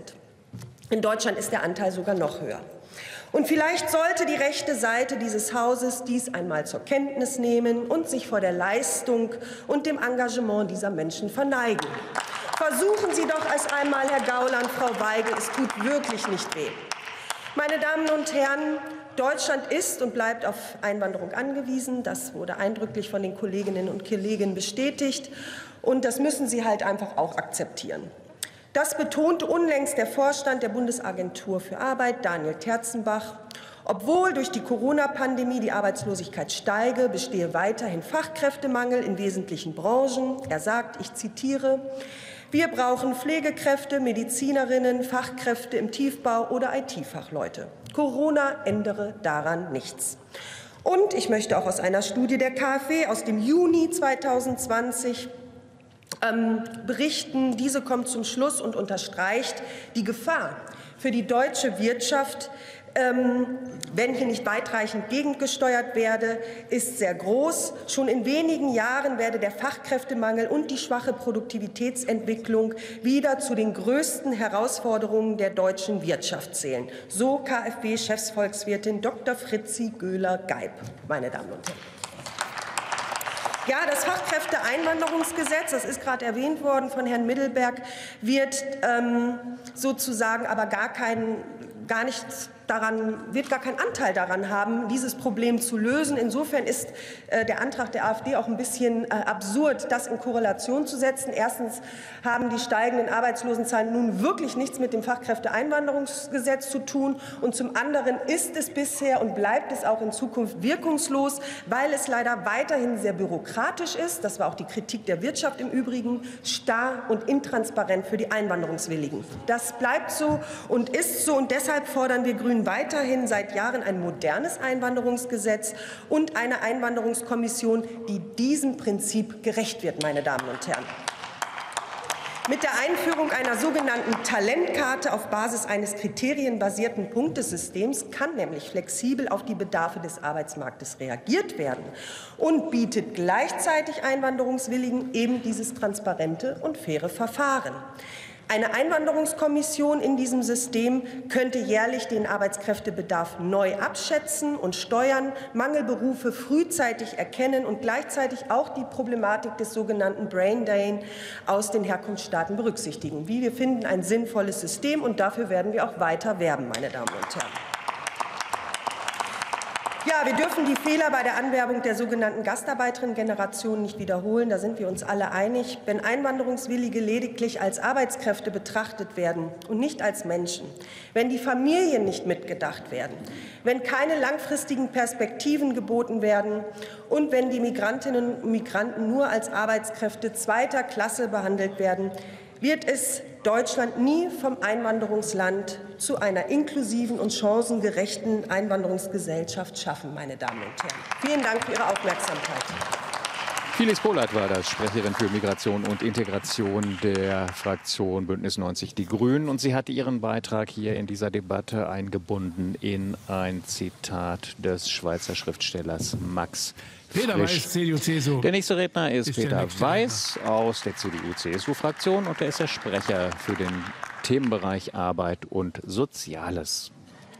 In Deutschland ist der Anteil sogar noch höher. Und vielleicht sollte die rechte Seite dieses Hauses dies einmal zur Kenntnis nehmen und sich vor der Leistung und dem Engagement dieser Menschen verneigen. Versuchen Sie doch erst einmal, Herr Gauland, Frau Weigel, es tut wirklich nicht weh. Meine Damen und Herren, Deutschland ist und bleibt auf Einwanderung angewiesen. Das wurde eindrücklich von den Kolleginnen und Kollegen bestätigt. Und das müssen Sie halt einfach auch akzeptieren. Das betonte unlängst der Vorstand der Bundesagentur für Arbeit, Daniel Terzenbach. Obwohl durch die Corona-Pandemie die Arbeitslosigkeit steige, bestehe weiterhin Fachkräftemangel in wesentlichen Branchen. Er sagt, ich zitiere, wir brauchen Pflegekräfte, Medizinerinnen, Fachkräfte im Tiefbau oder IT-Fachleute. Corona ändere daran nichts. Und ich möchte auch aus einer Studie der KfW aus dem Juni 2020 berichten. Diese kommt zum Schluss und unterstreicht die Gefahr für die deutsche Wirtschaft, wenn hier nicht weitreichend gegengesteuert werde, ist sehr groß. Schon in wenigen Jahren werde der Fachkräftemangel und die schwache Produktivitätsentwicklung wieder zu den größten Herausforderungen der deutschen Wirtschaft zählen. So KfW-Chefsvolkswirtin Dr. Fritzi Göhler-Geib, meine Damen und Herren. Ja, das Fachkräfteeinwanderungsgesetz, das ist gerade erwähnt worden von Herrn Middelberg, wird sozusagen aber gar nicht wird gar keinen Anteil daran haben, dieses Problem zu lösen. Insofern ist der Antrag der AfD auch ein bisschen absurd, das in Korrelation zu setzen. Erstens haben die steigenden Arbeitslosenzahlen nun wirklich nichts mit dem Fachkräfteeinwanderungsgesetz zu tun. Und zum anderen ist es bisher und bleibt es auch in Zukunft wirkungslos, weil es leider weiterhin sehr bürokratisch ist. Das war auch die Kritik der Wirtschaft im Übrigen, starr und intransparent für die Einwanderungswilligen. Das bleibt so und ist so, und deshalb fordern wir Grünen weiterhin seit Jahren ein modernes Einwanderungsgesetz und eine Einwanderungskommission, die diesem Prinzip gerecht wird, meine Damen und Herren. Mit der Einführung einer sogenannten Talentkarte auf Basis eines kriterienbasierten Punktesystems kann nämlich flexibel auf die Bedarfe des Arbeitsmarktes reagiert werden und bietet gleichzeitig Einwanderungswilligen eben dieses transparente und faire Verfahren. Eine Einwanderungskommission in diesem System könnte jährlich den Arbeitskräftebedarf neu abschätzen und steuern, Mangelberufe frühzeitig erkennen und gleichzeitig auch die Problematik des sogenannten Brain Drain aus den Herkunftsstaaten berücksichtigen. Wie wir finden, ein sinnvolles System, und dafür werden wir auch weiter werben, meine Damen und Herren. Ja, wir dürfen die Fehler bei der Anwerbung der sogenannten Gastarbeiterinnen-Generation nicht wiederholen. Da sind wir uns alle einig. Wenn Einwanderungswillige lediglich als Arbeitskräfte betrachtet werden und nicht als Menschen, wenn die Familien nicht mitgedacht werden, wenn keine langfristigen Perspektiven geboten werden und wenn die Migrantinnen und Migranten nur als Arbeitskräfte zweiter Klasse behandelt werden, wird es Deutschland nie vom Einwanderungsland zu einer inklusiven und chancengerechten Einwanderungsgesellschaft schaffen, meine Damen und Herren. Vielen Dank für Ihre Aufmerksamkeit. Phyllis Pohlert war das, Sprecherin für Migration und Integration der Fraktion Bündnis 90 Die Grünen. Und sie hatte ihren Beitrag hier in dieser Debatte eingebunden in ein Zitat des Schweizer Schriftstellers Max Peter Weiß, CDU-CSU. Der nächste Redner ist Peter Weiß aus der CDU-CSU-Fraktion und er ist der Sprecher für den Themenbereich Arbeit und Soziales.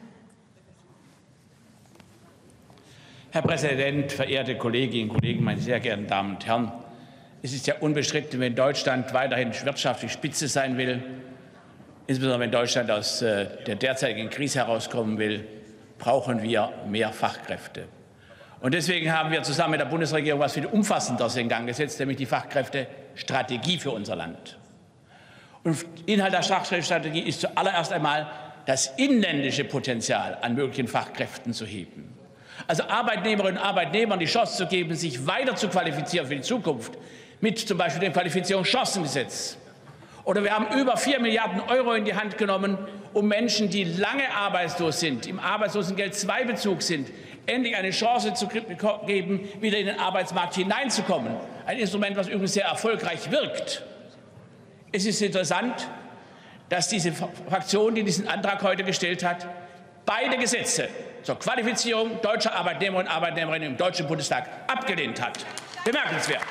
Herr Präsident, verehrte Kolleginnen und Kollegen, meine sehr geehrten Damen und Herren! Es ist ja unbestritten, wenn Deutschland weiterhin wirtschaftlich Spitze sein will, insbesondere wenn Deutschland aus der derzeitigen Krise herauskommen will, brauchen wir mehr Fachkräfte. Und deswegen haben wir zusammen mit der Bundesregierung etwas viel Umfassenderes in Gang gesetzt, nämlich die Fachkräftestrategie für unser Land. Und Inhalt der Fachkräftestrategie ist zuallererst einmal, das inländische Potenzial an möglichen Fachkräften zu heben. Also Arbeitnehmerinnen und Arbeitnehmern die Chance zu geben, sich weiter zu qualifizieren für die Zukunft, mit zum Beispiel dem Qualifizierungschancengesetz. Oder wir haben über 4 Milliarden € in die Hand genommen, um Menschen, die lange arbeitslos sind, im Arbeitslosengeld-II-Bezug sind, endlich eine Chance zu geben, wieder in den Arbeitsmarkt hineinzukommen. Ein Instrument, das übrigens sehr erfolgreich wirkt. Es ist interessant, dass diese Fraktion, die diesen Antrag heute gestellt hat, beide Gesetze zur Qualifizierung deutscher Arbeitnehmerinnen und Arbeitnehmer im Deutschen Bundestag abgelehnt hat. Bemerkenswert.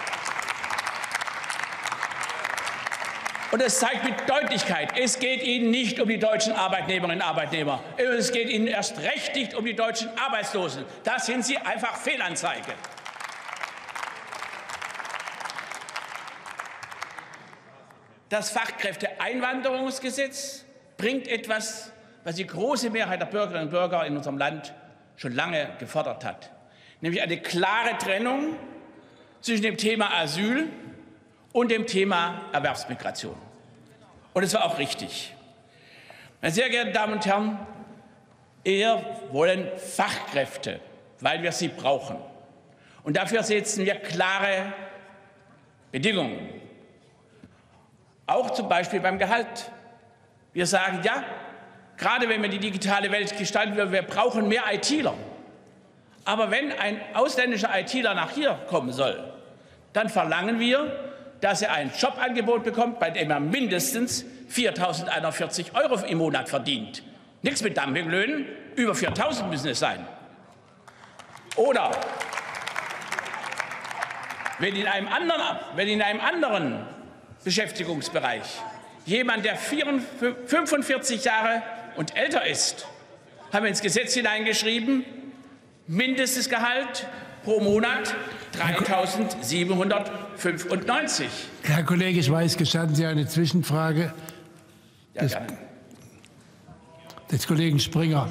Und es zeigt mit Deutlichkeit, es geht Ihnen nicht um die deutschen Arbeitnehmerinnen und Arbeitnehmer. Es geht Ihnen erst recht nicht um die deutschen Arbeitslosen. Da sind Sie einfach Fehlanzeige. Das Fachkräfteeinwanderungsgesetz bringt etwas, was die große Mehrheit der Bürgerinnen und Bürger in unserem Land schon lange gefordert hat, nämlich eine klare Trennung zwischen dem Thema Asyl und dem Thema Erwerbsmigration. Und es war auch richtig. Meine sehr geehrten Damen und Herren, wir wollen Fachkräfte, weil wir sie brauchen. Und dafür setzen wir klare Bedingungen. Auch zum Beispiel beim Gehalt. Wir sagen, ja, gerade wenn wir die digitale Welt gestalten wollen, wir brauchen mehr ITler. Aber wenn ein ausländischer ITler nach hier kommen soll, dann verlangen wir, dass er ein Jobangebot bekommt, bei dem er mindestens 4.041 € im Monat verdient. Nichts mit Dumpinglöhnen, über 4.000 müssen es sein. Oder wenn in einem anderen Beschäftigungsbereich jemand, der 45 Jahre und älter ist, haben wir ins Gesetz hineingeschrieben, Mindestgehalt pro Monat 3.795. Herr Kollege, ich weiß, gestatten Sie eine Zwischenfrage. Ja, gerne. des Kollegen Springer.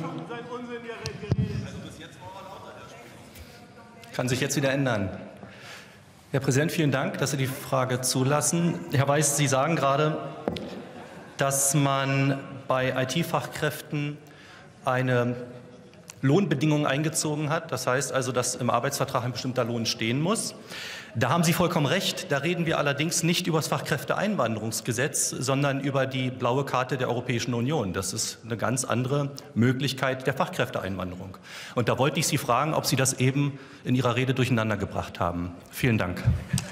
Kann sich jetzt wieder ändern. Herr Präsident, vielen Dank, dass Sie die Frage zulassen. Herr Weiß, Sie sagen gerade, dass man bei IT-Fachkräften eine Lohnbedingung eingezogen hat. Das heißt also, dass im Arbeitsvertrag ein bestimmter Lohn stehen muss. Da haben Sie vollkommen recht. Da reden wir allerdings nicht über das Fachkräfteeinwanderungsgesetz, sondern über die blaue Karte der Europäischen Union. Das ist eine ganz andere Möglichkeit der Fachkräfteeinwanderung. Und da wollte ich Sie fragen, ob Sie das eben in Ihrer Rede durcheinander gebracht haben. Vielen Dank.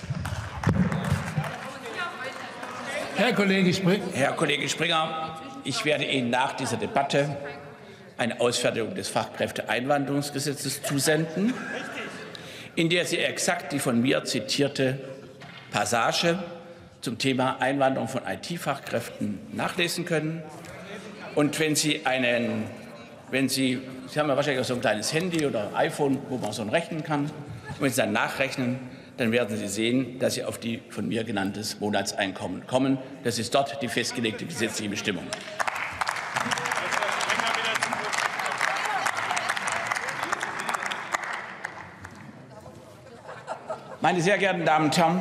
Herr Kollege Springer, ich werde Ihnen nach dieser Debatte eine Ausfertigung des Fachkräfteeinwanderungsgesetzes zusenden, in der Sie exakt die von mir zitierte Passage zum Thema Einwanderung von IT-Fachkräften nachlesen können. Und wenn Sie haben ja wahrscheinlich auch so ein kleines Handy oder iPhone, wo man so rechnen kann. Und wenn Sie dann nachrechnen, dann werden Sie sehen, dass Sie auf die von mir genanntes Monatseinkommen kommen. Das ist dort die festgelegte gesetzliche Bestimmung. Meine sehr geehrten Damen und Herren,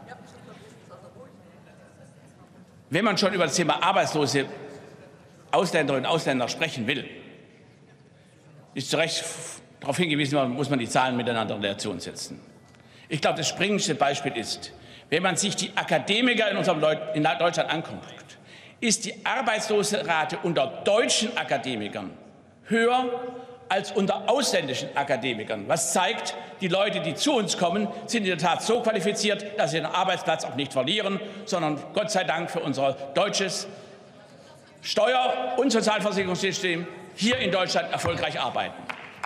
wenn man schon über das Thema arbeitslose Ausländerinnen und Ausländer sprechen will, ist zu Recht darauf hingewiesen, muss man die Zahlen miteinander in Relation setzen. Ich glaube, das springendste Beispiel ist, wenn man sich die Akademiker in Deutschland anguckt, ist die Arbeitslosenrate unter deutschen Akademikern höher als unter ausländischen Akademikern. Was zeigt, die Leute, die zu uns kommen, sind in der Tat so qualifiziert, dass sie den Arbeitsplatz auch nicht verlieren, sondern Gott sei Dank für unser deutsches Steuer- und Sozialversicherungssystem hier in Deutschland erfolgreich arbeiten.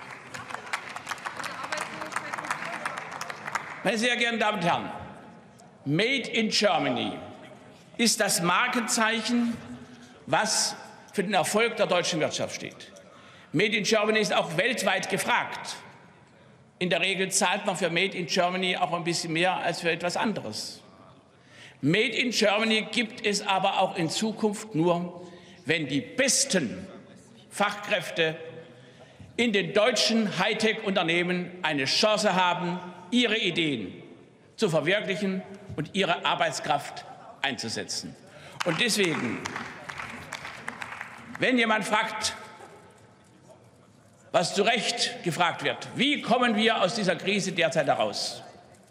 Meine sehr geehrten Damen und Herren, Made in Germany ist das Markenzeichen, was für den Erfolg der deutschen Wirtschaft steht. Made in Germany ist auch weltweit gefragt. In der Regel zahlt man für Made in Germany auch ein bisschen mehr als für etwas anderes. Made in Germany gibt es aber auch in Zukunft nur, wenn die besten Fachkräfte in den deutschen Hightech-Unternehmen eine Chance haben, ihre Ideen zu verwirklichen und ihre Arbeitskraft einzusetzen. Und deswegen, wenn jemand fragt, was zu Recht gefragt wird, wie kommen wir aus dieser Krise derzeit heraus,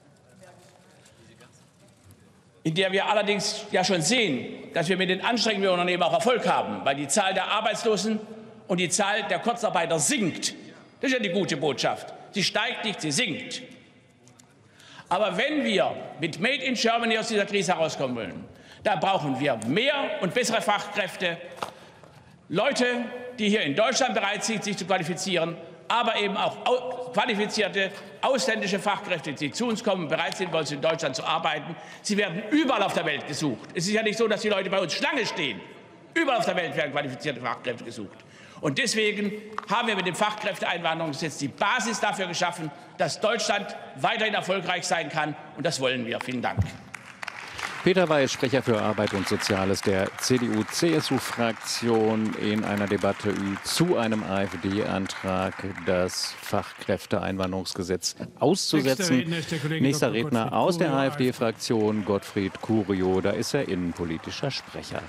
in der wir allerdings ja schon sehen, dass wir mit den Anstrengungen der Unternehmen auch Erfolg haben, weil die Zahl der Arbeitslosen und die Zahl der Kurzarbeiter sinkt. Das ist ja die gute Botschaft. Sie steigt nicht, sie sinkt. Aber wenn wir mit Made in Germany aus dieser Krise herauskommen wollen, da brauchen wir mehr und bessere Fachkräfte, Leute, die hier in Deutschland bereit sind, sich zu qualifizieren, aber eben auch qualifizierte ausländische Fachkräfte, die zu uns kommen, bereit sind, bei uns in Deutschland zu arbeiten. Sie werden überall auf der Welt gesucht. Es ist ja nicht so, dass die Leute bei uns Schlange stehen. Überall auf der Welt werden qualifizierte Fachkräfte gesucht. Und deswegen haben wir mit dem Fachkräfteeinwanderungsgesetz die Basis dafür geschaffen, dass Deutschland weiterhin erfolgreich sein kann. Und das wollen wir. Vielen Dank. Peter Weiß, Sprecher für Arbeit und Soziales der CDU-CSU-Fraktion in einer Debatte zu einem AfD-Antrag, das Fachkräfteeinwanderungsgesetz auszusetzen. Nächster Redner aus der AfD-Fraktion, Gottfried Curio. Da ist er innenpolitischer Sprecher.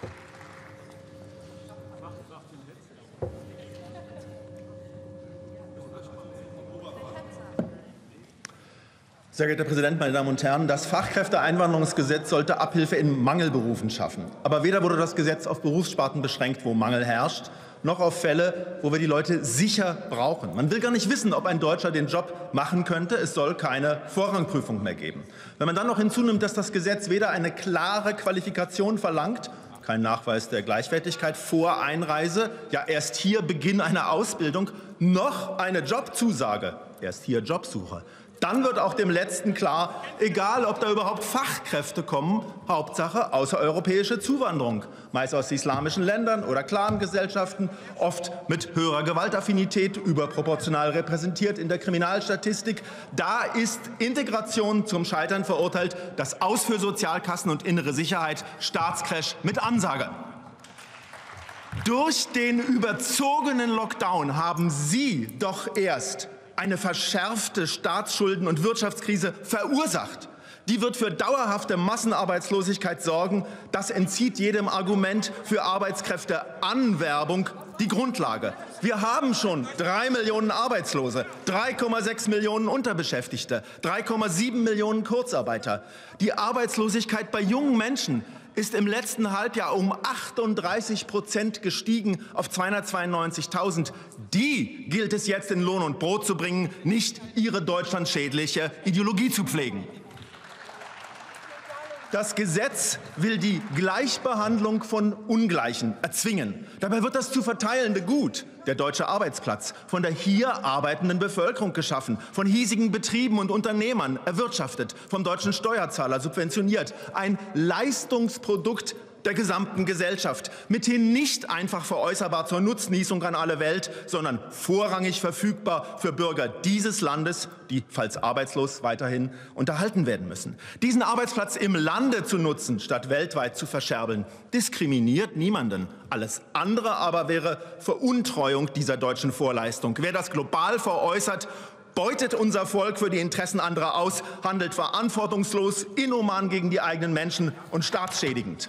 Sehr geehrter Herr Präsident, meine Damen und Herren! Das Fachkräfteeinwanderungsgesetz sollte Abhilfe in Mangelberufen schaffen. Aber weder wurde das Gesetz auf Berufssparten beschränkt, wo Mangel herrscht, noch auf Fälle, wo wir die Leute sicher brauchen. Man will gar nicht wissen, ob ein Deutscher den Job machen könnte. Es soll keine Vorrangprüfung mehr geben. Wenn man dann noch hinzunimmt, dass das Gesetz weder eine klare Qualifikation verlangt, kein Nachweis der Gleichwertigkeit vor Einreise, ja erst hier Beginn einer Ausbildung, noch eine Jobzusage, erst hier Jobsuche, dann wird auch dem Letzten klar, egal ob da überhaupt Fachkräfte kommen, Hauptsache außereuropäische Zuwanderung, meist aus islamischen Ländern oder Clangesellschaften, oft mit höherer Gewaltaffinität, überproportional repräsentiert in der Kriminalstatistik. Da ist Integration zum Scheitern verurteilt, das Aus für Sozialkassen und innere Sicherheit, Staatscrash mit Ansage. Durch den überzogenen Lockdown haben Sie doch erst eine verschärfte Staatsschulden- und Wirtschaftskrise verursacht. Die wird für dauerhafte Massenarbeitslosigkeit sorgen. Das entzieht jedem Argument für Arbeitskräfteanwerbung die Grundlage. Wir haben schon 3 Millionen Arbeitslose, 3,6 Millionen Unterbeschäftigte, 3,7 Millionen Kurzarbeiter. Die Arbeitslosigkeit bei jungen Menschen ist im letzten Halbjahr um 38% gestiegen auf 292.000. Die gilt es jetzt in Lohn und Brot zu bringen, nicht ihre deutschlandschädliche Ideologie zu pflegen. Das Gesetz will die Gleichbehandlung von Ungleichen erzwingen. Dabei wird das zu verteilende Gut, der deutsche Arbeitsplatz, von der hier arbeitenden Bevölkerung geschaffen, von hiesigen Betrieben und Unternehmern erwirtschaftet, vom deutschen Steuerzahler subventioniert. Ein Leistungsprodukt der gesamten Gesellschaft, mithin nicht einfach veräußerbar zur Nutznießung an alle Welt, sondern vorrangig verfügbar für Bürger dieses Landes, die, falls arbeitslos, weiterhin unterhalten werden müssen. Diesen Arbeitsplatz im Lande zu nutzen, statt weltweit zu verscherbeln, diskriminiert niemanden. Alles andere aber wäre Veruntreuung dieser deutschen Vorleistung. Wer das global veräußert, beutet unser Volk für die Interessen anderer aus, handelt verantwortungslos, inhuman gegen die eigenen Menschen und staatsschädigend.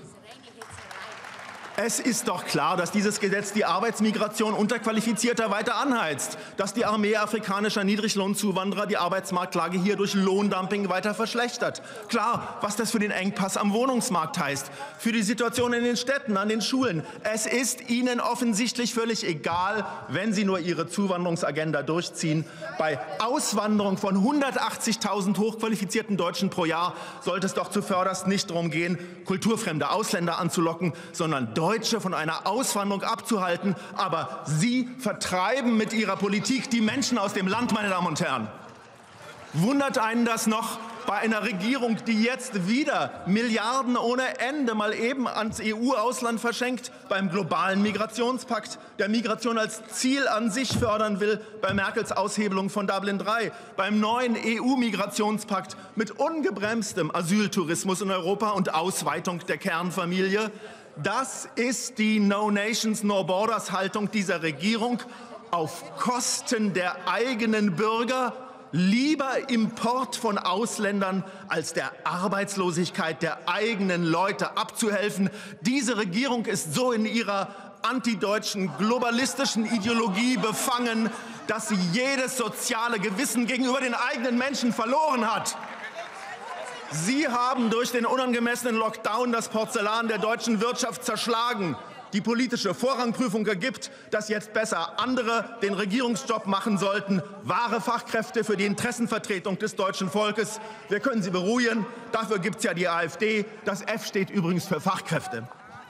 Es ist doch klar, dass dieses Gesetz die Arbeitsmigration Unterqualifizierter weiter anheizt, dass die Armee afrikanischer Niedriglohnzuwanderer die Arbeitsmarktlage hier durch Lohndumping weiter verschlechtert. Klar, was das für den Engpass am Wohnungsmarkt heißt, für die Situation in den Städten, an den Schulen. Es ist Ihnen offensichtlich völlig egal, wenn Sie nur Ihre Zuwanderungsagenda durchziehen. Bei Auswanderung von 180.000 hochqualifizierten Deutschen pro Jahr sollte es doch zuvörderst nicht darum gehen, kulturfremde Ausländer anzulocken, sondern Deutsche von einer Auswanderung abzuhalten. Aber Sie vertreiben mit Ihrer Politik die Menschen aus dem Land, meine Damen und Herren. Wundert einen das noch bei einer Regierung, die jetzt wieder Milliarden ohne Ende mal eben ans EU-Ausland verschenkt, beim globalen Migrationspakt, der Migration als Ziel an sich fördern will, bei Merkels Aushebelung von Dublin III, beim neuen EU-Migrationspakt mit ungebremstem Asyltourismus in Europa und Ausweitung der Kernfamilie? Das ist die No Nations, No Borders Haltung dieser Regierung auf Kosten der eigenen Bürger. Lieber Import von Ausländern, als der Arbeitslosigkeit der eigenen Leute abzuhelfen. Diese Regierung ist so in ihrer antideutschen, globalistischen Ideologie befangen, dass sie jedes soziale Gewissen gegenüber den eigenen Menschen verloren hat. Sie haben durch den unangemessenen Lockdown das Porzellan der deutschen Wirtschaft zerschlagen. Die politische Vorrangprüfung ergibt, dass jetzt besser andere den Regierungsjob machen sollten. Wahre Fachkräfte für die Interessenvertretung des deutschen Volkes. Wir können Sie beruhigen. Dafür gibt es ja die AfD. Das F steht übrigens für Fachkräfte.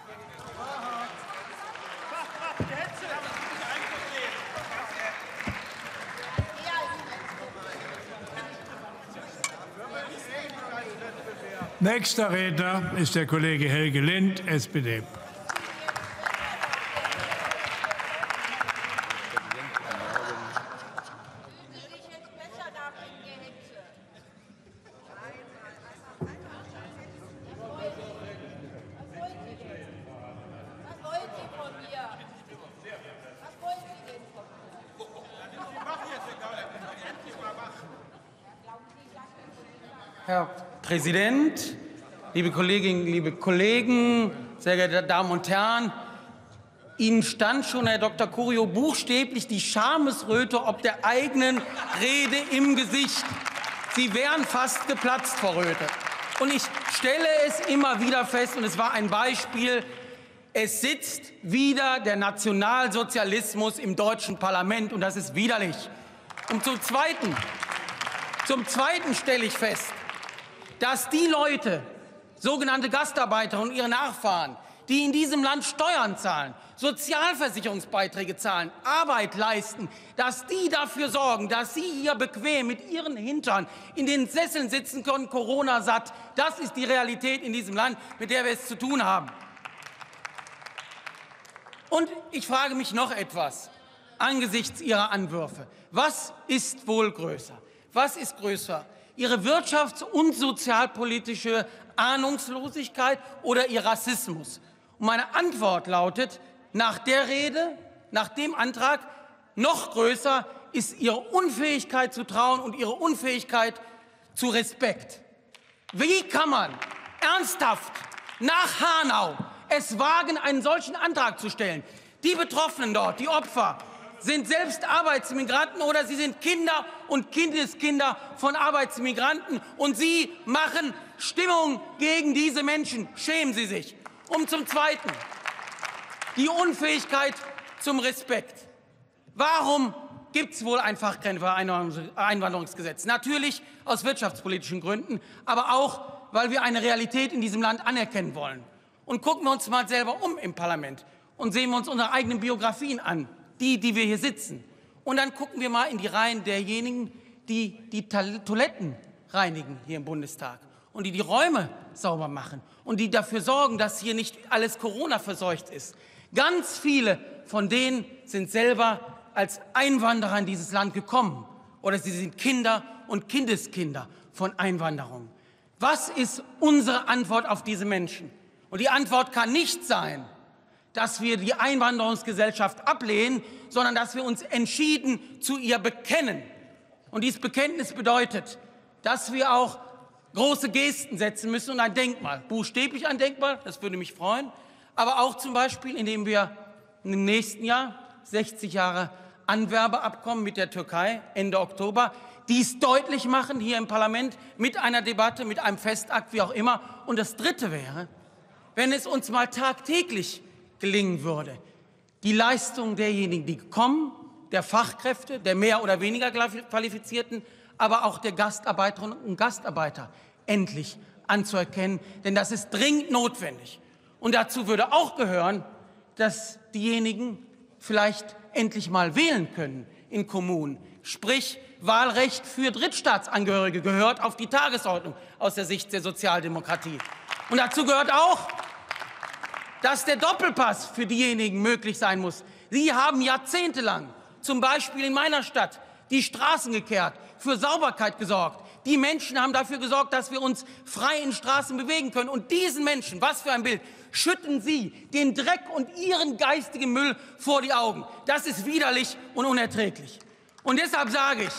Nächster Redner ist der Kollege Helge Lind, SPD. Herr Präsident, liebe Kolleginnen, liebe Kollegen, sehr geehrte Damen und Herren! Ihnen stand schon, Herr Dr. Curio, buchstäblich die Schamesröte ob der eigenen Rede im Gesicht. Sie wären fast geplatzt vor Röte. Und ich stelle es immer wieder fest, und es war ein Beispiel, es sitzt wieder der Nationalsozialismus im deutschen Parlament, und das ist widerlich. Und zum Zweiten stelle ich fest, dass die Leute, sogenannte Gastarbeiter und ihre Nachfahren, die in diesem Land Steuern zahlen, Sozialversicherungsbeiträge zahlen, Arbeit leisten, dass die dafür sorgen, dass Sie hier bequem mit Ihren Hintern in den Sesseln sitzen können, Corona-satt. Das ist die Realität in diesem Land, mit der wir es zu tun haben. Und ich frage mich noch etwas angesichts Ihrer Anwürfe. Was ist wohl größer? Was ist größer? Ihre wirtschafts- und sozialpolitische Ahnungslosigkeit oder Ihr Rassismus? Und meine Antwort lautet, nach der Rede, nach dem Antrag, noch größer ist Ihre Unfähigkeit zu trauen und Ihre Unfähigkeit zu Respekt. Wie kann man ernsthaft nach Hanau es wagen, einen solchen Antrag zu stellen? Die Betroffenen dort, die Opfer, sind selbst Arbeitsmigranten oder sie sind Kinder und Kindeskinder von Arbeitsmigranten. Und Sie machen Stimmung gegen diese Menschen. Schämen Sie sich. Und zum Zweiten die Unfähigkeit zum Respekt. Warum gibt es wohl ein Fachkräfteeinwanderungsgesetz? Natürlich aus wirtschaftspolitischen Gründen, aber auch, weil wir eine Realität in diesem Land anerkennen wollen. Und gucken wir uns mal selber um im Parlament und sehen wir uns unsere eigenen Biografien an, die wir hier sitzen. Und dann gucken wir mal in die Reihen derjenigen, die die Toiletten reinigen hier im Bundestag und die Räume sauber machen und die dafür sorgen, dass hier nicht alles Corona-verseucht ist. Ganz viele von denen sind selber als Einwanderer in dieses Land gekommen oder sie sind Kinder und Kindeskinder von Einwanderung. Was ist unsere Antwort auf diese Menschen? Und die Antwort kann nicht sein, dass wir die Einwanderungsgesellschaft ablehnen, sondern dass wir uns entschieden zu ihr bekennen. Und dieses Bekenntnis bedeutet, dass wir auch große Gesten setzen müssen und ein Denkmal, buchstäblich ein Denkmal, das würde mich freuen, aber auch zum Beispiel, indem wir im nächsten Jahr 60 Jahre Anwerbeabkommen mit der Türkei Ende Oktober dies deutlich machen hier im Parlament mit einer Debatte, mit einem Festakt, wie auch immer. Und das Dritte wäre, wenn es uns mal tagtäglich gelingen würde, die Leistung derjenigen, die kommen, der Fachkräfte, der mehr oder weniger Qualifizierten, aber auch der Gastarbeiterinnen und Gastarbeiter endlich anzuerkennen. Denn das ist dringend notwendig. Und dazu würde auch gehören, dass diejenigen vielleicht endlich mal wählen können in Kommunen. Sprich, Wahlrecht für Drittstaatsangehörige gehört auf die Tagesordnung aus der Sicht der Sozialdemokratie. Und dazu gehört auch, dass der Doppelpass für diejenigen möglich sein muss. Sie haben jahrzehntelang, zum Beispiel in meiner Stadt, die Straßen gekehrt, für Sauberkeit gesorgt. Die Menschen haben dafür gesorgt, dass wir uns frei in Straßen bewegen können. Und diesen Menschen, was für ein Bild, schütten Sie den Dreck und Ihren geistigen Müll vor die Augen. Das ist widerlich und unerträglich. Und deshalb sage ich,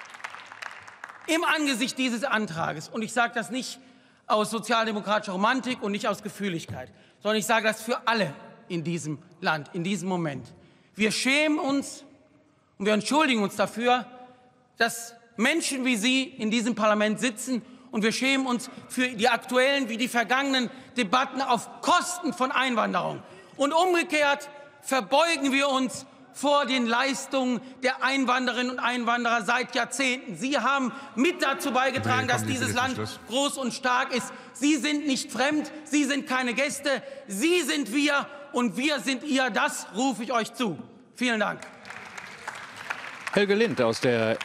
im Angesicht dieses Antrages, und ich sage das nicht aus sozialdemokratischer Romantik und nicht aus Gefühligkeit, sondern ich sage das für alle in diesem Land, in diesem Moment. Wir schämen uns und wir entschuldigen uns dafür, dass Menschen wie Sie in diesem Parlament sitzen, und wir schämen uns für die aktuellen wie die vergangenen Debatten auf Kosten von Einwanderung. Und umgekehrt verbeugen wir uns vor den Leistungen der Einwanderinnen und Einwanderer seit Jahrzehnten. Sie haben mit dazu beigetragen, dass dieses Land groß und stark ist. Sie sind nicht fremd, Sie sind keine Gäste, Sie sind wir und wir sind ihr. Das rufe ich euch zu. Vielen Dank. Helge Lind aus der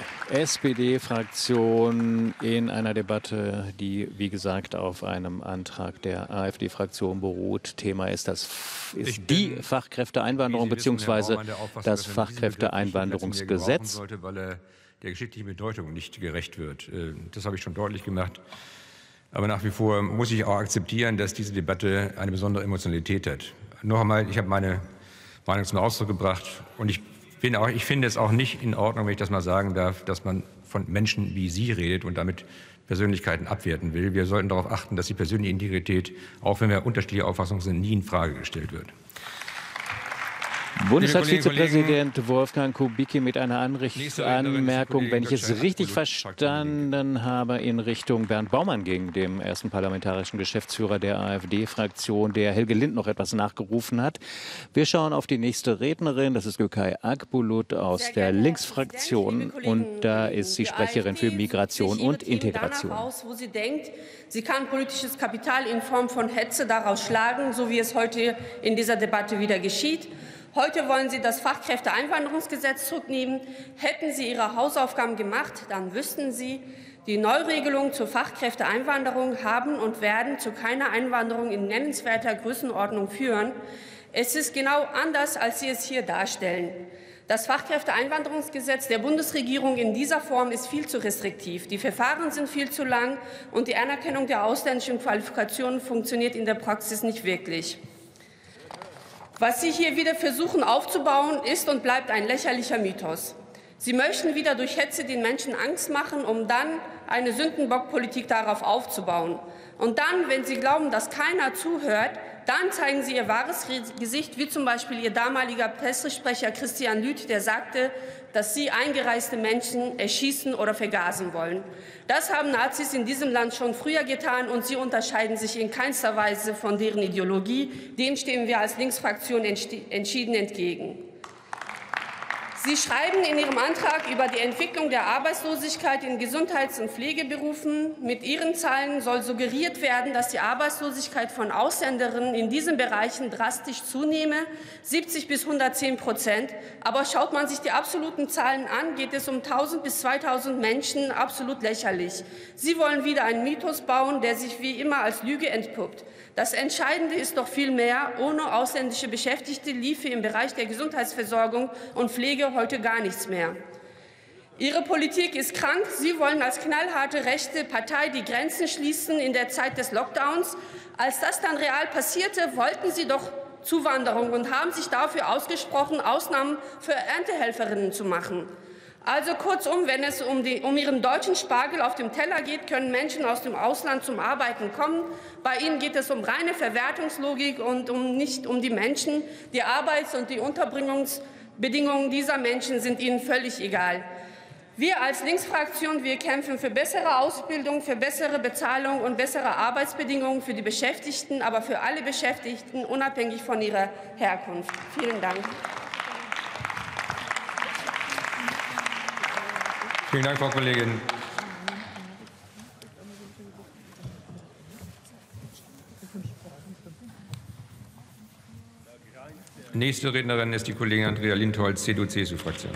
SPD-Fraktion in einer Debatte, die, wie gesagt, auf einem Antrag der AfD-Fraktion beruht. Thema ist die Fachkräfteeinwanderung bzw. das Fachkräfteeinwanderungsgesetz. Sollte, weil er der geschichtlichen Bedeutung nicht gerecht wird. Das habe ich schon deutlich gemacht. Aber nach wie vor muss ich auch akzeptieren, dass diese Debatte eine besondere Emotionalität hat. Noch einmal, ich habe meine Meinung zum Ausdruck gebracht und ich finde es auch nicht in Ordnung, wenn ich das mal sagen darf, dass man von Menschen wie Sie redet und damit Persönlichkeiten abwerten will. Wir sollten darauf achten, dass die persönliche Integrität, auch wenn wir unterschiedlicher Auffassung sind, nie in Frage gestellt wird. Bundestagsvizepräsident Wolfgang Kubicki mit einer Anmerkung, wenn ich es richtig verstanden habe, in Richtung Bernd Baumann gegen den ersten parlamentarischen Geschäftsführer der AfD-Fraktion, der Helge Lind noch etwas nachgerufen hat. Wir schauen auf die nächste Rednerin, das ist Gökay Akbulut aus der Linksfraktion und da ist sie Sprecherin für Migration und Integration. Aus, wo sie denkt, sie kann politisches Kapital in Form von Hetze daraus schlagen, so wie es heute in dieser Debatte wieder geschieht. Heute wollen Sie das Fachkräfteeinwanderungsgesetz zurücknehmen. Hätten Sie Ihre Hausaufgaben gemacht, dann wüssten Sie, die Neuregelungen zur Fachkräfteeinwanderung haben und werden zu keiner Einwanderung in nennenswerter Größenordnung führen. Es ist genau anders, als Sie es hier darstellen. Das Fachkräfteeinwanderungsgesetz der Bundesregierung in dieser Form ist viel zu restriktiv. Die Verfahren sind viel zu lang und die Anerkennung der ausländischen Qualifikationen funktioniert in der Praxis nicht wirklich. Was Sie hier wieder versuchen aufzubauen, ist und bleibt ein lächerlicher Mythos. Sie möchten wieder durch Hetze den Menschen Angst machen, um dann eine Sündenbockpolitik darauf aufzubauen. Und dann, wenn Sie glauben, dass keiner zuhört, dann zeigen Sie Ihr wahres Gesicht, wie zum Beispiel Ihr damaliger Pressesprecher Christian Lüth, der sagte, dass Sie eingereiste Menschen erschießen oder vergasen wollen. Das haben Nazis in diesem Land schon früher getan, und Sie unterscheiden sich in keinster Weise von deren Ideologie. Dem stehen wir als Linksfraktion entschieden entgegen. Sie schreiben in Ihrem Antrag über die Entwicklung der Arbeitslosigkeit in Gesundheits- und Pflegeberufen. Mit Ihren Zahlen soll suggeriert werden, dass die Arbeitslosigkeit von Ausländerinnen in diesen Bereichen drastisch zunehme, 70 bis 110%. Aber schaut man sich die absoluten Zahlen an, geht es um 1.000 bis 2.000 Menschen, absolut lächerlich. Sie wollen wieder einen Mythos bauen, der sich wie immer als Lüge entpuppt. Das Entscheidende ist doch vielmehr, ohne ausländische Beschäftigte liefe im Bereich der Gesundheitsversorgung und Pflege heute gar nichts mehr. Ihre Politik ist krank. Sie wollen als knallharte rechte Partei die Grenzen schließen in der Zeit des Lockdowns. Als das dann real passierte, wollten Sie doch Zuwanderung und haben sich dafür ausgesprochen, Ausnahmen für Erntehelferinnen zu machen. Also kurzum, wenn es um Ihren deutschen Spargel auf dem Teller geht, können Menschen aus dem Ausland zum Arbeiten kommen. Bei Ihnen geht es um reine Verwertungslogik und nicht um die Menschen. Die Arbeits- und die Unterbringungsbedingungen dieser Menschen sind Ihnen völlig egal. Wir als Linksfraktion, wir kämpfen für bessere Ausbildung, für bessere Bezahlung und bessere Arbeitsbedingungen für die Beschäftigten, aber für alle Beschäftigten, unabhängig von ihrer Herkunft. Vielen Dank. Vielen Dank, Frau Kollegin. Nächste Rednerin ist die Kollegin Andrea Lindholz, CDU-CSU-Fraktion.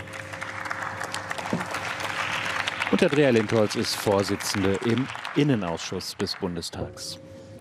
Und Andrea Lindholz ist Vorsitzende im Innenausschuss des Bundestags.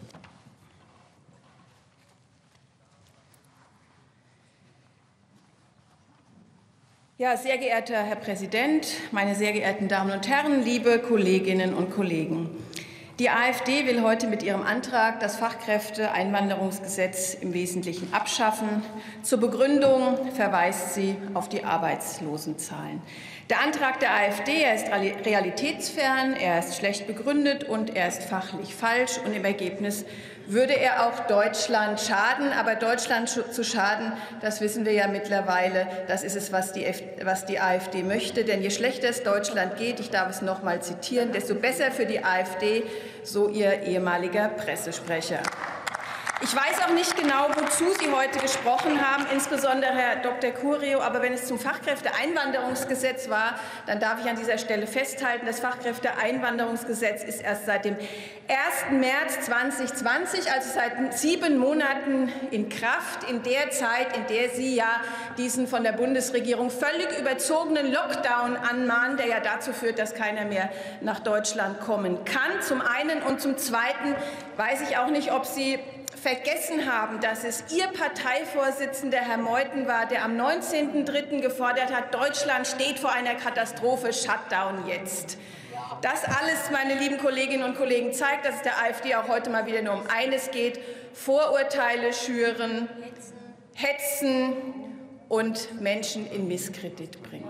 Ja, sehr geehrter Herr Präsident, meine sehr geehrten Damen und Herren, liebe Kolleginnen und Kollegen! Die AfD will heute mit ihrem Antrag das Fachkräfteeinwanderungsgesetz im Wesentlichen abschaffen. Zur Begründung verweist sie auf die Arbeitslosenzahlen. Der Antrag der AfD, er ist realitätsfern, er ist schlecht begründet und er ist fachlich falsch. Und im Ergebnis würde er auch Deutschland schaden. Aber Deutschland zu schaden, das wissen wir ja mittlerweile, das ist es, was die AfD möchte. Denn je schlechter es Deutschland geht, ich darf es noch mal zitieren, desto besser für die AfD, so ihr ehemaliger Pressesprecher. Ich weiß auch nicht genau, wozu Sie heute gesprochen haben, insbesondere Herr Dr. Curio. Aber wenn es zum Fachkräfteeinwanderungsgesetz war, dann darf ich an dieser Stelle festhalten, das Fachkräfteeinwanderungsgesetz ist erst seit dem 1. März 2020, also seit 7 Monaten in Kraft, in der Zeit, in der Sie ja diesen von der Bundesregierung völlig überzogenen Lockdown anmahnen, der ja dazu führt, dass keiner mehr nach Deutschland kommen kann. Zum einen und zum Zweiten weiß ich auch nicht, ob Sie vergessen haben, dass es Ihr Parteivorsitzender Herr Meuthen war, der am 19.03. gefordert hat, Deutschland steht vor einer Katastrophe, Shutdown jetzt. Das alles, meine lieben Kolleginnen und Kollegen, zeigt, dass es der AfD auch heute mal wieder nur um eines geht: Vorurteile schüren, hetzen und Menschen in Misskredit bringen.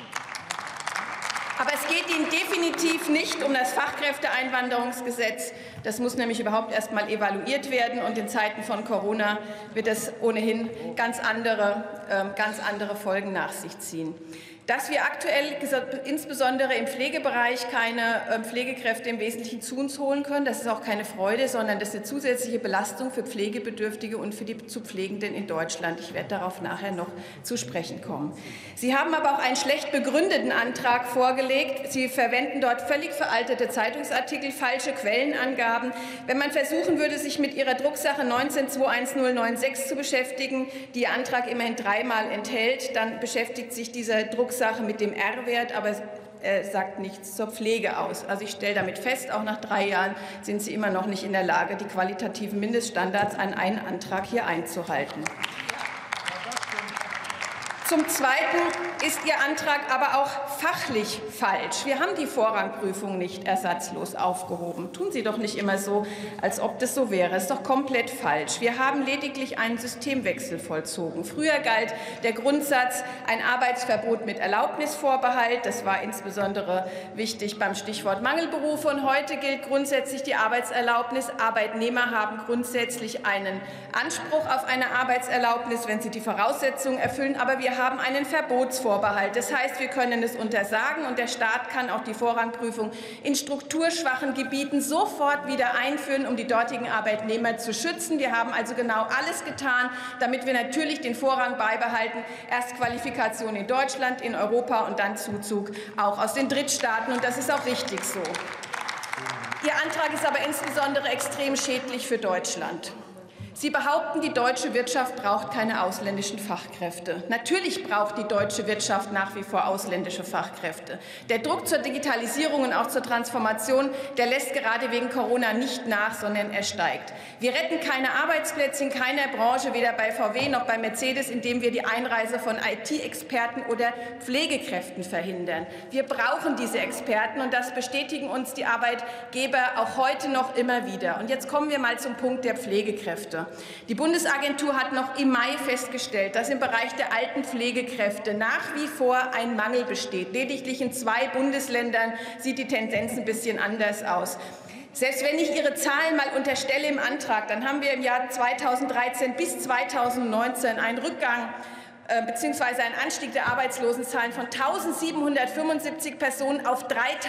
Aber es geht Ihnen definitiv nicht um das Fachkräfteeinwanderungsgesetz. Das muss nämlich überhaupt erst mal evaluiert werden. Und in Zeiten von Corona wird es ohnehin ganz andere Folgen nach sich ziehen. Dass wir aktuell insbesondere im Pflegebereich keine Pflegekräfte im Wesentlichen zu uns holen können, das ist auch keine Freude, sondern das ist eine zusätzliche Belastung für Pflegebedürftige und für die zu Pflegenden in Deutschland. Ich werde darauf nachher noch zu sprechen kommen. Sie haben aber auch einen schlecht begründeten Antrag vorgelegt. Sie verwenden dort völlig veraltete Zeitungsartikel, falsche Quellenangaben. Wenn man versuchen würde, sich mit Ihrer Drucksache 19-21096 zu beschäftigen, die Ihr Antrag immerhin 3-mal enthält, dann beschäftigt sich dieser Drucksache mit dem R-Wert, aber sagt nichts zur Pflege aus. Also ich stelle damit fest, auch nach 3 Jahren sind Sie immer noch nicht in der Lage, die qualitativen Mindeststandards an einen Antrag hier einzuhalten. Zum Zweiten ist Ihr Antrag aber auch fachlich falsch. Wir haben die Vorrangprüfung nicht ersatzlos aufgehoben. Tun Sie doch nicht immer so, als ob das so wäre. Das ist doch komplett falsch. Wir haben lediglich einen Systemwechsel vollzogen. Früher galt der Grundsatz ein Arbeitsverbot mit Erlaubnisvorbehalt. Das war insbesondere wichtig beim Stichwort Mangelberufe. Und heute gilt grundsätzlich die Arbeitserlaubnis. Arbeitnehmer haben grundsätzlich einen Anspruch auf eine Arbeitserlaubnis, wenn sie die Voraussetzungen erfüllen. Aber wir haben einen Verbotsvorbehalt. Das heißt, wir können es untersagen, und der Staat kann auch die Vorrangprüfung in strukturschwachen Gebieten sofort wieder einführen, um die dortigen Arbeitnehmer zu schützen. Wir haben also genau alles getan, damit wir natürlich den Vorrang beibehalten. Erst Qualifikation in Deutschland, in Europa und dann Zuzug auch aus den Drittstaaten. Und das ist auch richtig so. Ihr Antrag ist aber insbesondere extrem schädlich für Deutschland. Sie behaupten, die deutsche Wirtschaft braucht keine ausländischen Fachkräfte. Natürlich braucht die deutsche Wirtschaft nach wie vor ausländische Fachkräfte. Der Druck zur Digitalisierung und auch zur Transformation, der lässt gerade wegen Corona nicht nach, sondern er steigt. Wir retten keine Arbeitsplätze in keiner Branche, weder bei VW noch bei Mercedes, indem wir die Einreise von IT-Experten oder Pflegekräften verhindern. Wir brauchen diese Experten, und das bestätigen uns die Arbeitgeber auch heute noch immer wieder. Und jetzt kommen wir mal zum Punkt der Pflegekräfte. Die Bundesagentur hat noch im Mai festgestellt, dass im Bereich der alten Pflegekräfte nach wie vor ein Mangel besteht. Lediglich in 2 Bundesländern sieht die Tendenz ein bisschen anders aus. Selbst wenn ich Ihre Zahlen mal unterstelle im Antrag, dann haben wir im Jahr 2013 bis 2019 einen Rückgang beziehungsweise ein Anstieg der Arbeitslosenzahlen von 1.775 Personen auf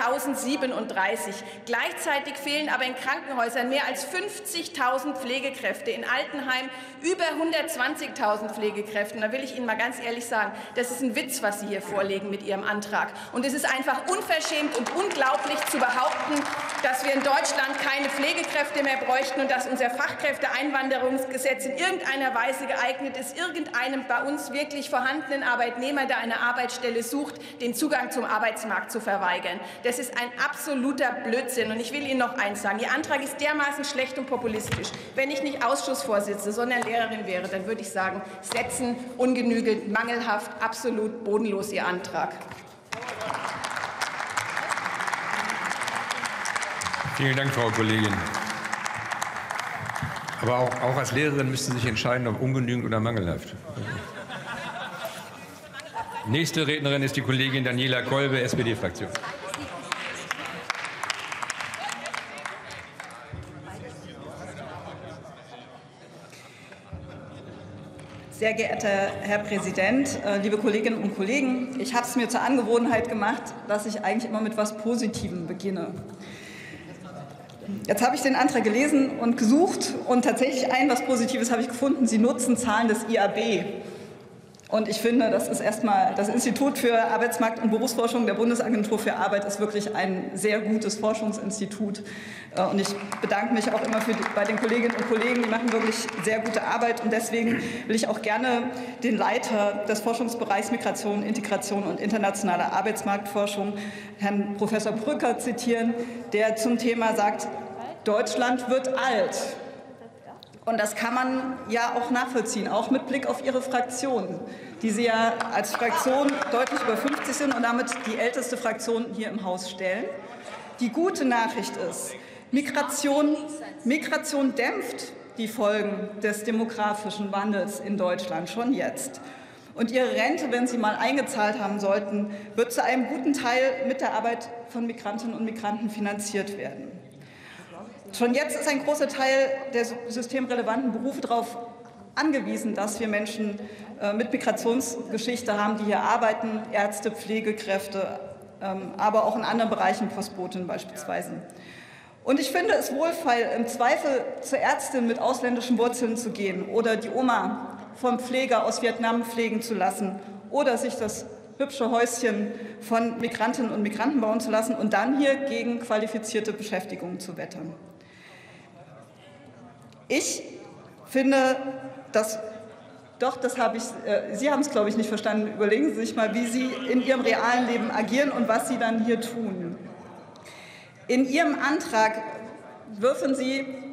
3.037. Gleichzeitig fehlen aber in Krankenhäusern mehr als 50.000 Pflegekräfte, in Altenheimen über 120.000 Pflegekräfte. Da will ich Ihnen mal ganz ehrlich sagen, das ist ein Witz, was Sie hier vorlegen mit Ihrem Antrag. Und es ist einfach unverschämt und unglaublich zu behaupten, dass wir in Deutschland keine Pflegekräfte mehr bräuchten und dass unser Fachkräfteeinwanderungsgesetz in irgendeiner Weise geeignet ist, irgendeinem bei uns wirklich vorhandenen Arbeitnehmer, der eine Arbeitsstelle sucht, den Zugang zum Arbeitsmarkt zu verweigern. Das ist ein absoluter Blödsinn. Und ich will Ihnen noch eins sagen. Ihr Antrag ist dermaßen schlecht und populistisch. Wenn ich nicht Ausschussvorsitzende, sondern Lehrerin wäre, dann würde ich sagen, setzen, ungenügend, mangelhaft, absolut bodenlos Ihr Antrag. Vielen Dank, Frau Kollegin. Aber auch als Lehrerin müssten Sie sich entscheiden, ob ungenügend oder mangelhaft. Nächste Rednerin ist die Kollegin Daniela Kolbe, SPD-Fraktion. Sehr geehrter Herr Präsident, liebe Kolleginnen und Kollegen! Ich habe es mir zur Angewohnheit gemacht, dass ich eigentlich immer mit etwas Positivem beginne. Jetzt habe ich den Antrag gelesen und gesucht, und tatsächlich was Positives habe ich gefunden. Sie nutzen Zahlen des IAB. Und ich finde, das ist erstmal das Institut für Arbeitsmarkt- und Berufsforschung der Bundesagentur für Arbeit ist wirklich ein sehr gutes Forschungsinstitut. Und ich bedanke mich auch immer bei den Kolleginnen und Kollegen, die machen wirklich sehr gute Arbeit. Und deswegen will ich auch gerne den Leiter des Forschungsbereichs Migration, Integration und internationale Arbeitsmarktforschung, Herrn Professor Brücker, zitieren, der zum Thema sagt, Deutschland wird alt. Und das kann man ja auch nachvollziehen, auch mit Blick auf Ihre Fraktion, die Sie ja als Fraktion deutlich über 50 sind und damit die älteste Fraktion hier im Haus stellen. Die gute Nachricht ist, Migration dämpft die Folgen des demografischen Wandels in Deutschland schon jetzt. Und Ihre Rente, wenn Sie mal eingezahlt haben sollten, wird zu einem guten Teil mit der Arbeit von Migrantinnen und Migranten finanziert werden. Schon jetzt ist ein großer Teil der systemrelevanten Berufe darauf angewiesen, dass wir Menschen mit Migrationsgeschichte haben, die hier arbeiten, Ärzte, Pflegekräfte, aber auch in anderen Bereichen, Postboten beispielsweise. Und ich finde es wohlfeil, im Zweifel zur Ärztin mit ausländischen Wurzeln zu gehen oder die Oma vom Pfleger aus Vietnam pflegen zu lassen oder sich das hübsche Häuschen von Migrantinnen und Migranten bauen zu lassen und dann hier gegen qualifizierte Beschäftigung zu wettern. Ich finde, Sie haben es, glaube ich, nicht verstanden. Überlegen Sie sich mal, wie Sie in Ihrem realen Leben agieren und was Sie dann hier tun. In Ihrem Antrag würfen Sie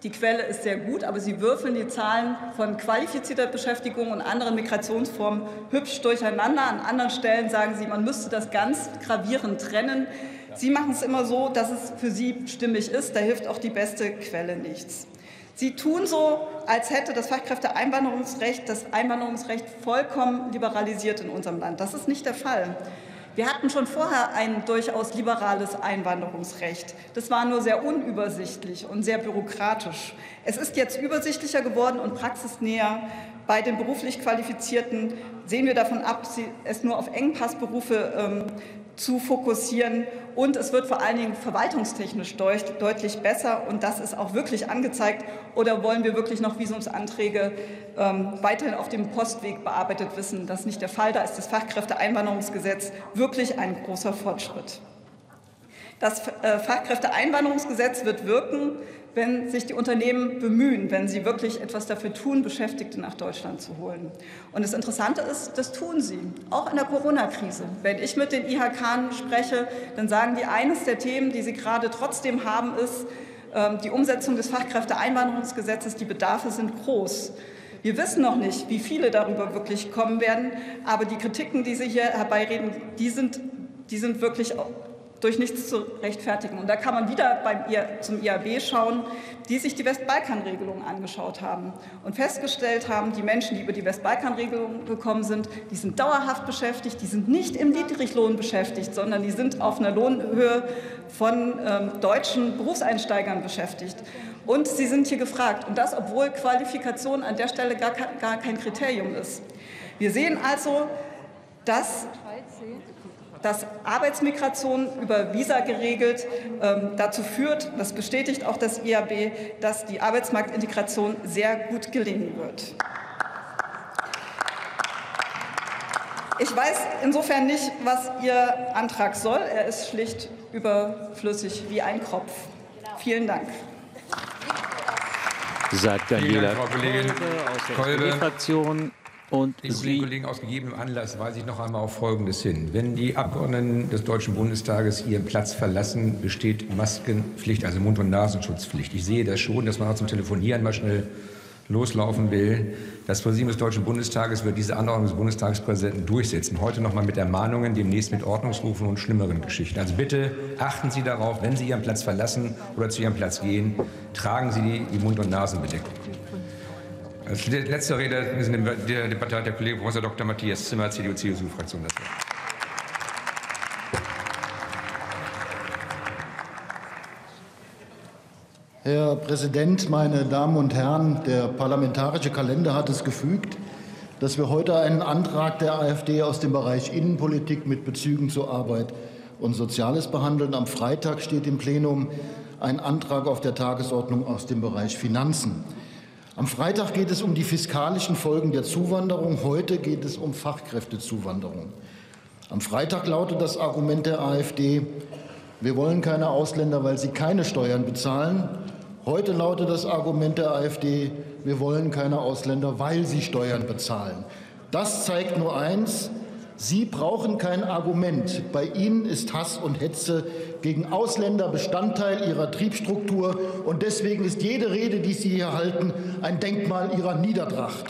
Die Quelle ist sehr gut, aber Sie würfeln die Zahlen von qualifizierter Beschäftigung und anderen Migrationsformen hübsch durcheinander. An anderen Stellen sagen Sie, man müsste das ganz gravierend trennen. Sie machen es immer so, dass es für Sie stimmig ist. Da hilft auch die beste Quelle nichts. Sie tun so, als hätte das Fachkräfteeinwanderungsrecht das Einwanderungsrecht vollkommen liberalisiert in unserem Land. Das ist nicht der Fall. Wir hatten schon vorher ein durchaus liberales Einwanderungsrecht. Das war nur sehr unübersichtlich und sehr bürokratisch. Es ist jetzt übersichtlicher geworden und praxisnäher. Bei den beruflich Qualifizierten sehen wir davon ab, es nur auf Engpassberufe zu fokussieren. Und es wird vor allen Dingen verwaltungstechnisch deutlich besser. Und das ist auch wirklich angezeigt. Oder wollen wir wirklich noch Visumsanträge weiterhin auf dem Postweg bearbeitet wissen? Das ist nicht der Fall. Da ist das Fachkräfteeinwanderungsgesetz wirklich ein großer Fortschritt. Das Fachkräfteeinwanderungsgesetz wird wirken, wenn sich die Unternehmen bemühen, wenn sie wirklich etwas dafür tun, Beschäftigte nach Deutschland zu holen. Und das Interessante ist, das tun sie, auch in der Corona-Krise. Wenn ich mit den IHK spreche, dann sagen die, eines der Themen, die sie gerade trotzdem haben, ist die Umsetzung des Fachkräfteeinwanderungsgesetzes. Die Bedarfe sind groß. Wir wissen noch nicht, wie viele darüber wirklich kommen werden, aber die Kritiken, die Sie hier herbeireden, die sind wirklich durch nichts zu rechtfertigen. Und da kann man wieder zum IAB schauen, die sich die Westbalkan-Regelung angeschaut haben und festgestellt haben, die Menschen, die über die Westbalkan-Regelung gekommen sind, die sind dauerhaft beschäftigt, die sind nicht im Niedriglohn beschäftigt, sondern die sind auf einer Lohnhöhe von deutschen Berufseinsteigern beschäftigt. Und sie sind hier gefragt. Und das, obwohl Qualifikation an der Stelle gar kein Kriterium ist. Wir sehen also, dass Arbeitsmigration über Visa geregelt dazu führt, das bestätigt auch das IAB, dass die Arbeitsmarktintegration sehr gut gelingen wird. Ich weiß insofern nicht, was Ihr Antrag soll. Er ist schlicht überflüssig wie ein Kropf. Vielen Dank. Sagt Daniela Frau Kollegin Kolbe aus der Fraktion. Und den Kollegen aus gegebenem Anlass weise ich noch einmal auf Folgendes hin. Wenn die Abgeordneten des Deutschen Bundestages ihren Platz verlassen, besteht Maskenpflicht, also Mund- und Nasenschutzpflicht. Ich sehe das schon, dass man auch zum Telefonieren mal schnell loslaufen will. Das Präsidium des Deutschen Bundestages wird diese Anordnung des Bundestagspräsidenten durchsetzen. Heute noch mal mit Ermahnungen, demnächst mit Ordnungsrufen und schlimmeren Geschichten. Also bitte achten Sie darauf, wenn Sie Ihren Platz verlassen oder zu Ihrem Platz gehen, tragen Sie die Mund- und Nasenbedeckung. Als letzter Redner in der Debatte hat der Kollege Prof. Dr. Matthias Zimmer, CDU-CSU-Fraktion, das Wort. Herr Präsident, meine Damen und Herren! Der parlamentarische Kalender hat es gefügt, dass wir heute einen Antrag der AfD aus dem Bereich Innenpolitik mit Bezügen zu Arbeit und Soziales behandeln. Am Freitag steht im Plenum ein Antrag auf der Tagesordnung aus dem Bereich Finanzen. Am Freitag geht es um die fiskalischen Folgen der Zuwanderung. Heute geht es um Fachkräftezuwanderung. Am Freitag lautet das Argument der AfD, wir wollen keine Ausländer, weil sie keine Steuern bezahlen. Heute lautet das Argument der AfD, wir wollen keine Ausländer, weil sie Steuern bezahlen. Das zeigt nur eins, Sie brauchen kein Argument. Bei Ihnen ist Hass und Hetze gegen Ausländer Bestandteil Ihrer Triebstruktur. Und deswegen ist jede Rede, die Sie hier halten, ein Denkmal Ihrer Niedertracht.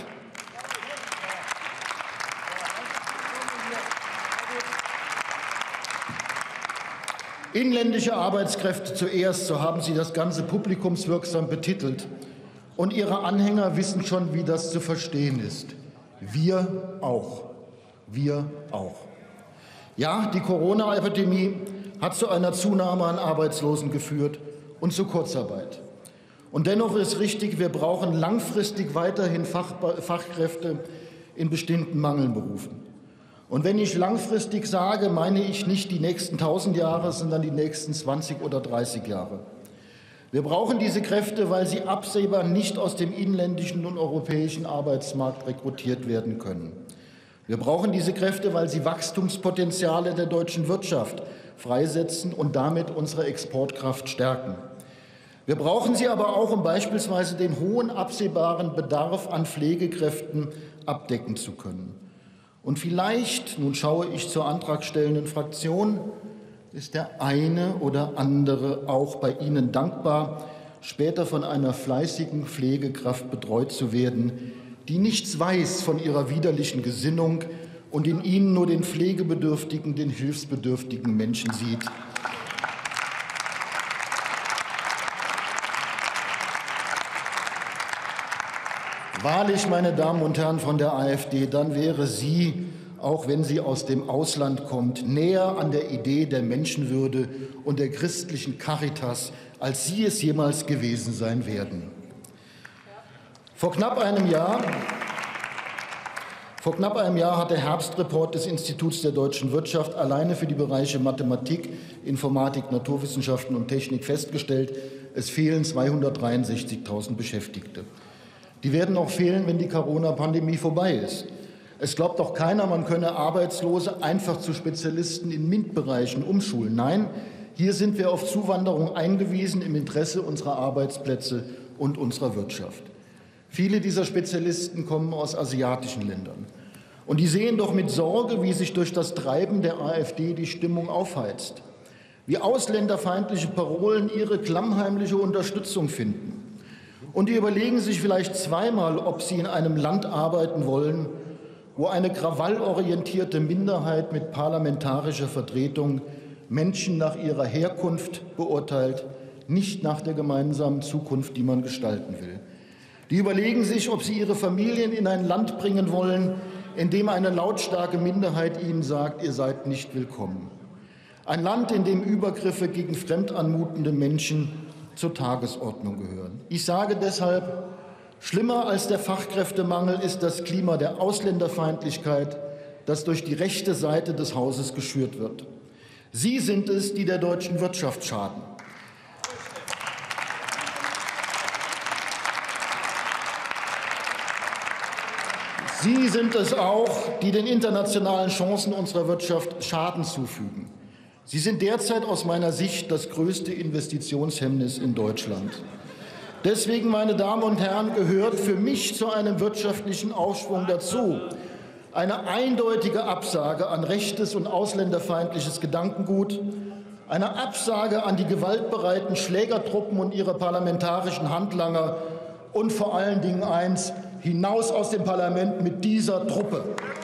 Inländische Arbeitskräfte zuerst, so haben Sie das Ganze publikumswirksam betitelt. Und Ihre Anhänger wissen schon, wie das zu verstehen ist. Wir auch. Wir auch. Ja, die Corona-Epidemie hat zu einer Zunahme an Arbeitslosen geführt und zu Kurzarbeit. Und dennoch ist richtig, wir brauchen langfristig weiterhin Fachkräfte in bestimmten Mangelberufen. Und wenn ich langfristig sage, meine ich nicht die nächsten 1000 Jahre, sondern die nächsten 20 oder 30 Jahre. Wir brauchen diese Kräfte, weil sie absehbar nicht aus dem inländischen und europäischen Arbeitsmarkt rekrutiert werden können. Wir brauchen diese Kräfte, weil sie Wachstumspotenziale der deutschen Wirtschaft freisetzen und damit unsere Exportkraft stärken. Wir brauchen sie aber auch, um beispielsweise den hohen absehbaren Bedarf an Pflegekräften abdecken zu können. Und vielleicht, nun schaue ich zur antragstellenden Fraktion, ist der eine oder andere auch bei Ihnen dankbar, später von einer fleißigen Pflegekraft betreut zu werden, die nichts weiß von ihrer widerlichen Gesinnung und in ihnen nur den pflegebedürftigen, den hilfsbedürftigen Menschen sieht. Wahrlich, meine Damen und Herren von der AfD, dann wäre sie, auch wenn sie aus dem Ausland kommt, näher an der Idee der Menschenwürde und der christlichen Caritas, als Sie es jemals gewesen sein werden. Vor knapp einem Jahr hat der Herbstreport des Instituts der deutschen Wirtschaft alleine für die Bereiche Mathematik, Informatik, Naturwissenschaften und Technik festgestellt, es fehlen 263.000 Beschäftigte. Die werden auch fehlen, wenn die Corona-Pandemie vorbei ist. Es glaubt doch keiner, man könne Arbeitslose einfach zu Spezialisten in MINT-Bereichen umschulen. Nein, hier sind wir auf Zuwanderung eingewiesen im Interesse unserer Arbeitsplätze und unserer Wirtschaft. Viele dieser Spezialisten kommen aus asiatischen Ländern. Und die sehen doch mit Sorge, wie sich durch das Treiben der AfD die Stimmung aufheizt. Wie ausländerfeindliche Parolen ihre klammheimliche Unterstützung finden. Und die überlegen sich vielleicht zweimal, ob sie in einem Land arbeiten wollen, wo eine krawallorientierte Minderheit mit parlamentarischer Vertretung Menschen nach ihrer Herkunft beurteilt, nicht nach der gemeinsamen Zukunft, die man gestalten will. Die überlegen sich, ob sie ihre Familien in ein Land bringen wollen, in dem eine lautstarke Minderheit ihnen sagt, ihr seid nicht willkommen. Ein Land, in dem Übergriffe gegen fremd anmutende Menschen zur Tagesordnung gehören. Ich sage deshalb, schlimmer als der Fachkräftemangel ist das Klima der Ausländerfeindlichkeit, das durch die rechte Seite des Hauses geschürt wird. Sie sind es, die der deutschen Wirtschaft schaden. Sie sind es auch, die den internationalen Chancen unserer Wirtschaft Schaden zufügen. Sie sind derzeit aus meiner Sicht das größte Investitionshemmnis in Deutschland. Deswegen, meine Damen und Herren, gehört für mich zu einem wirtschaftlichen Aufschwung dazu eine eindeutige Absage an rechtes und ausländerfeindliches Gedankengut, eine Absage an die gewaltbereiten Schlägertruppen und ihre parlamentarischen Handlanger und vor allen Dingen eins: hinaus aus dem Parlament mit dieser Truppe.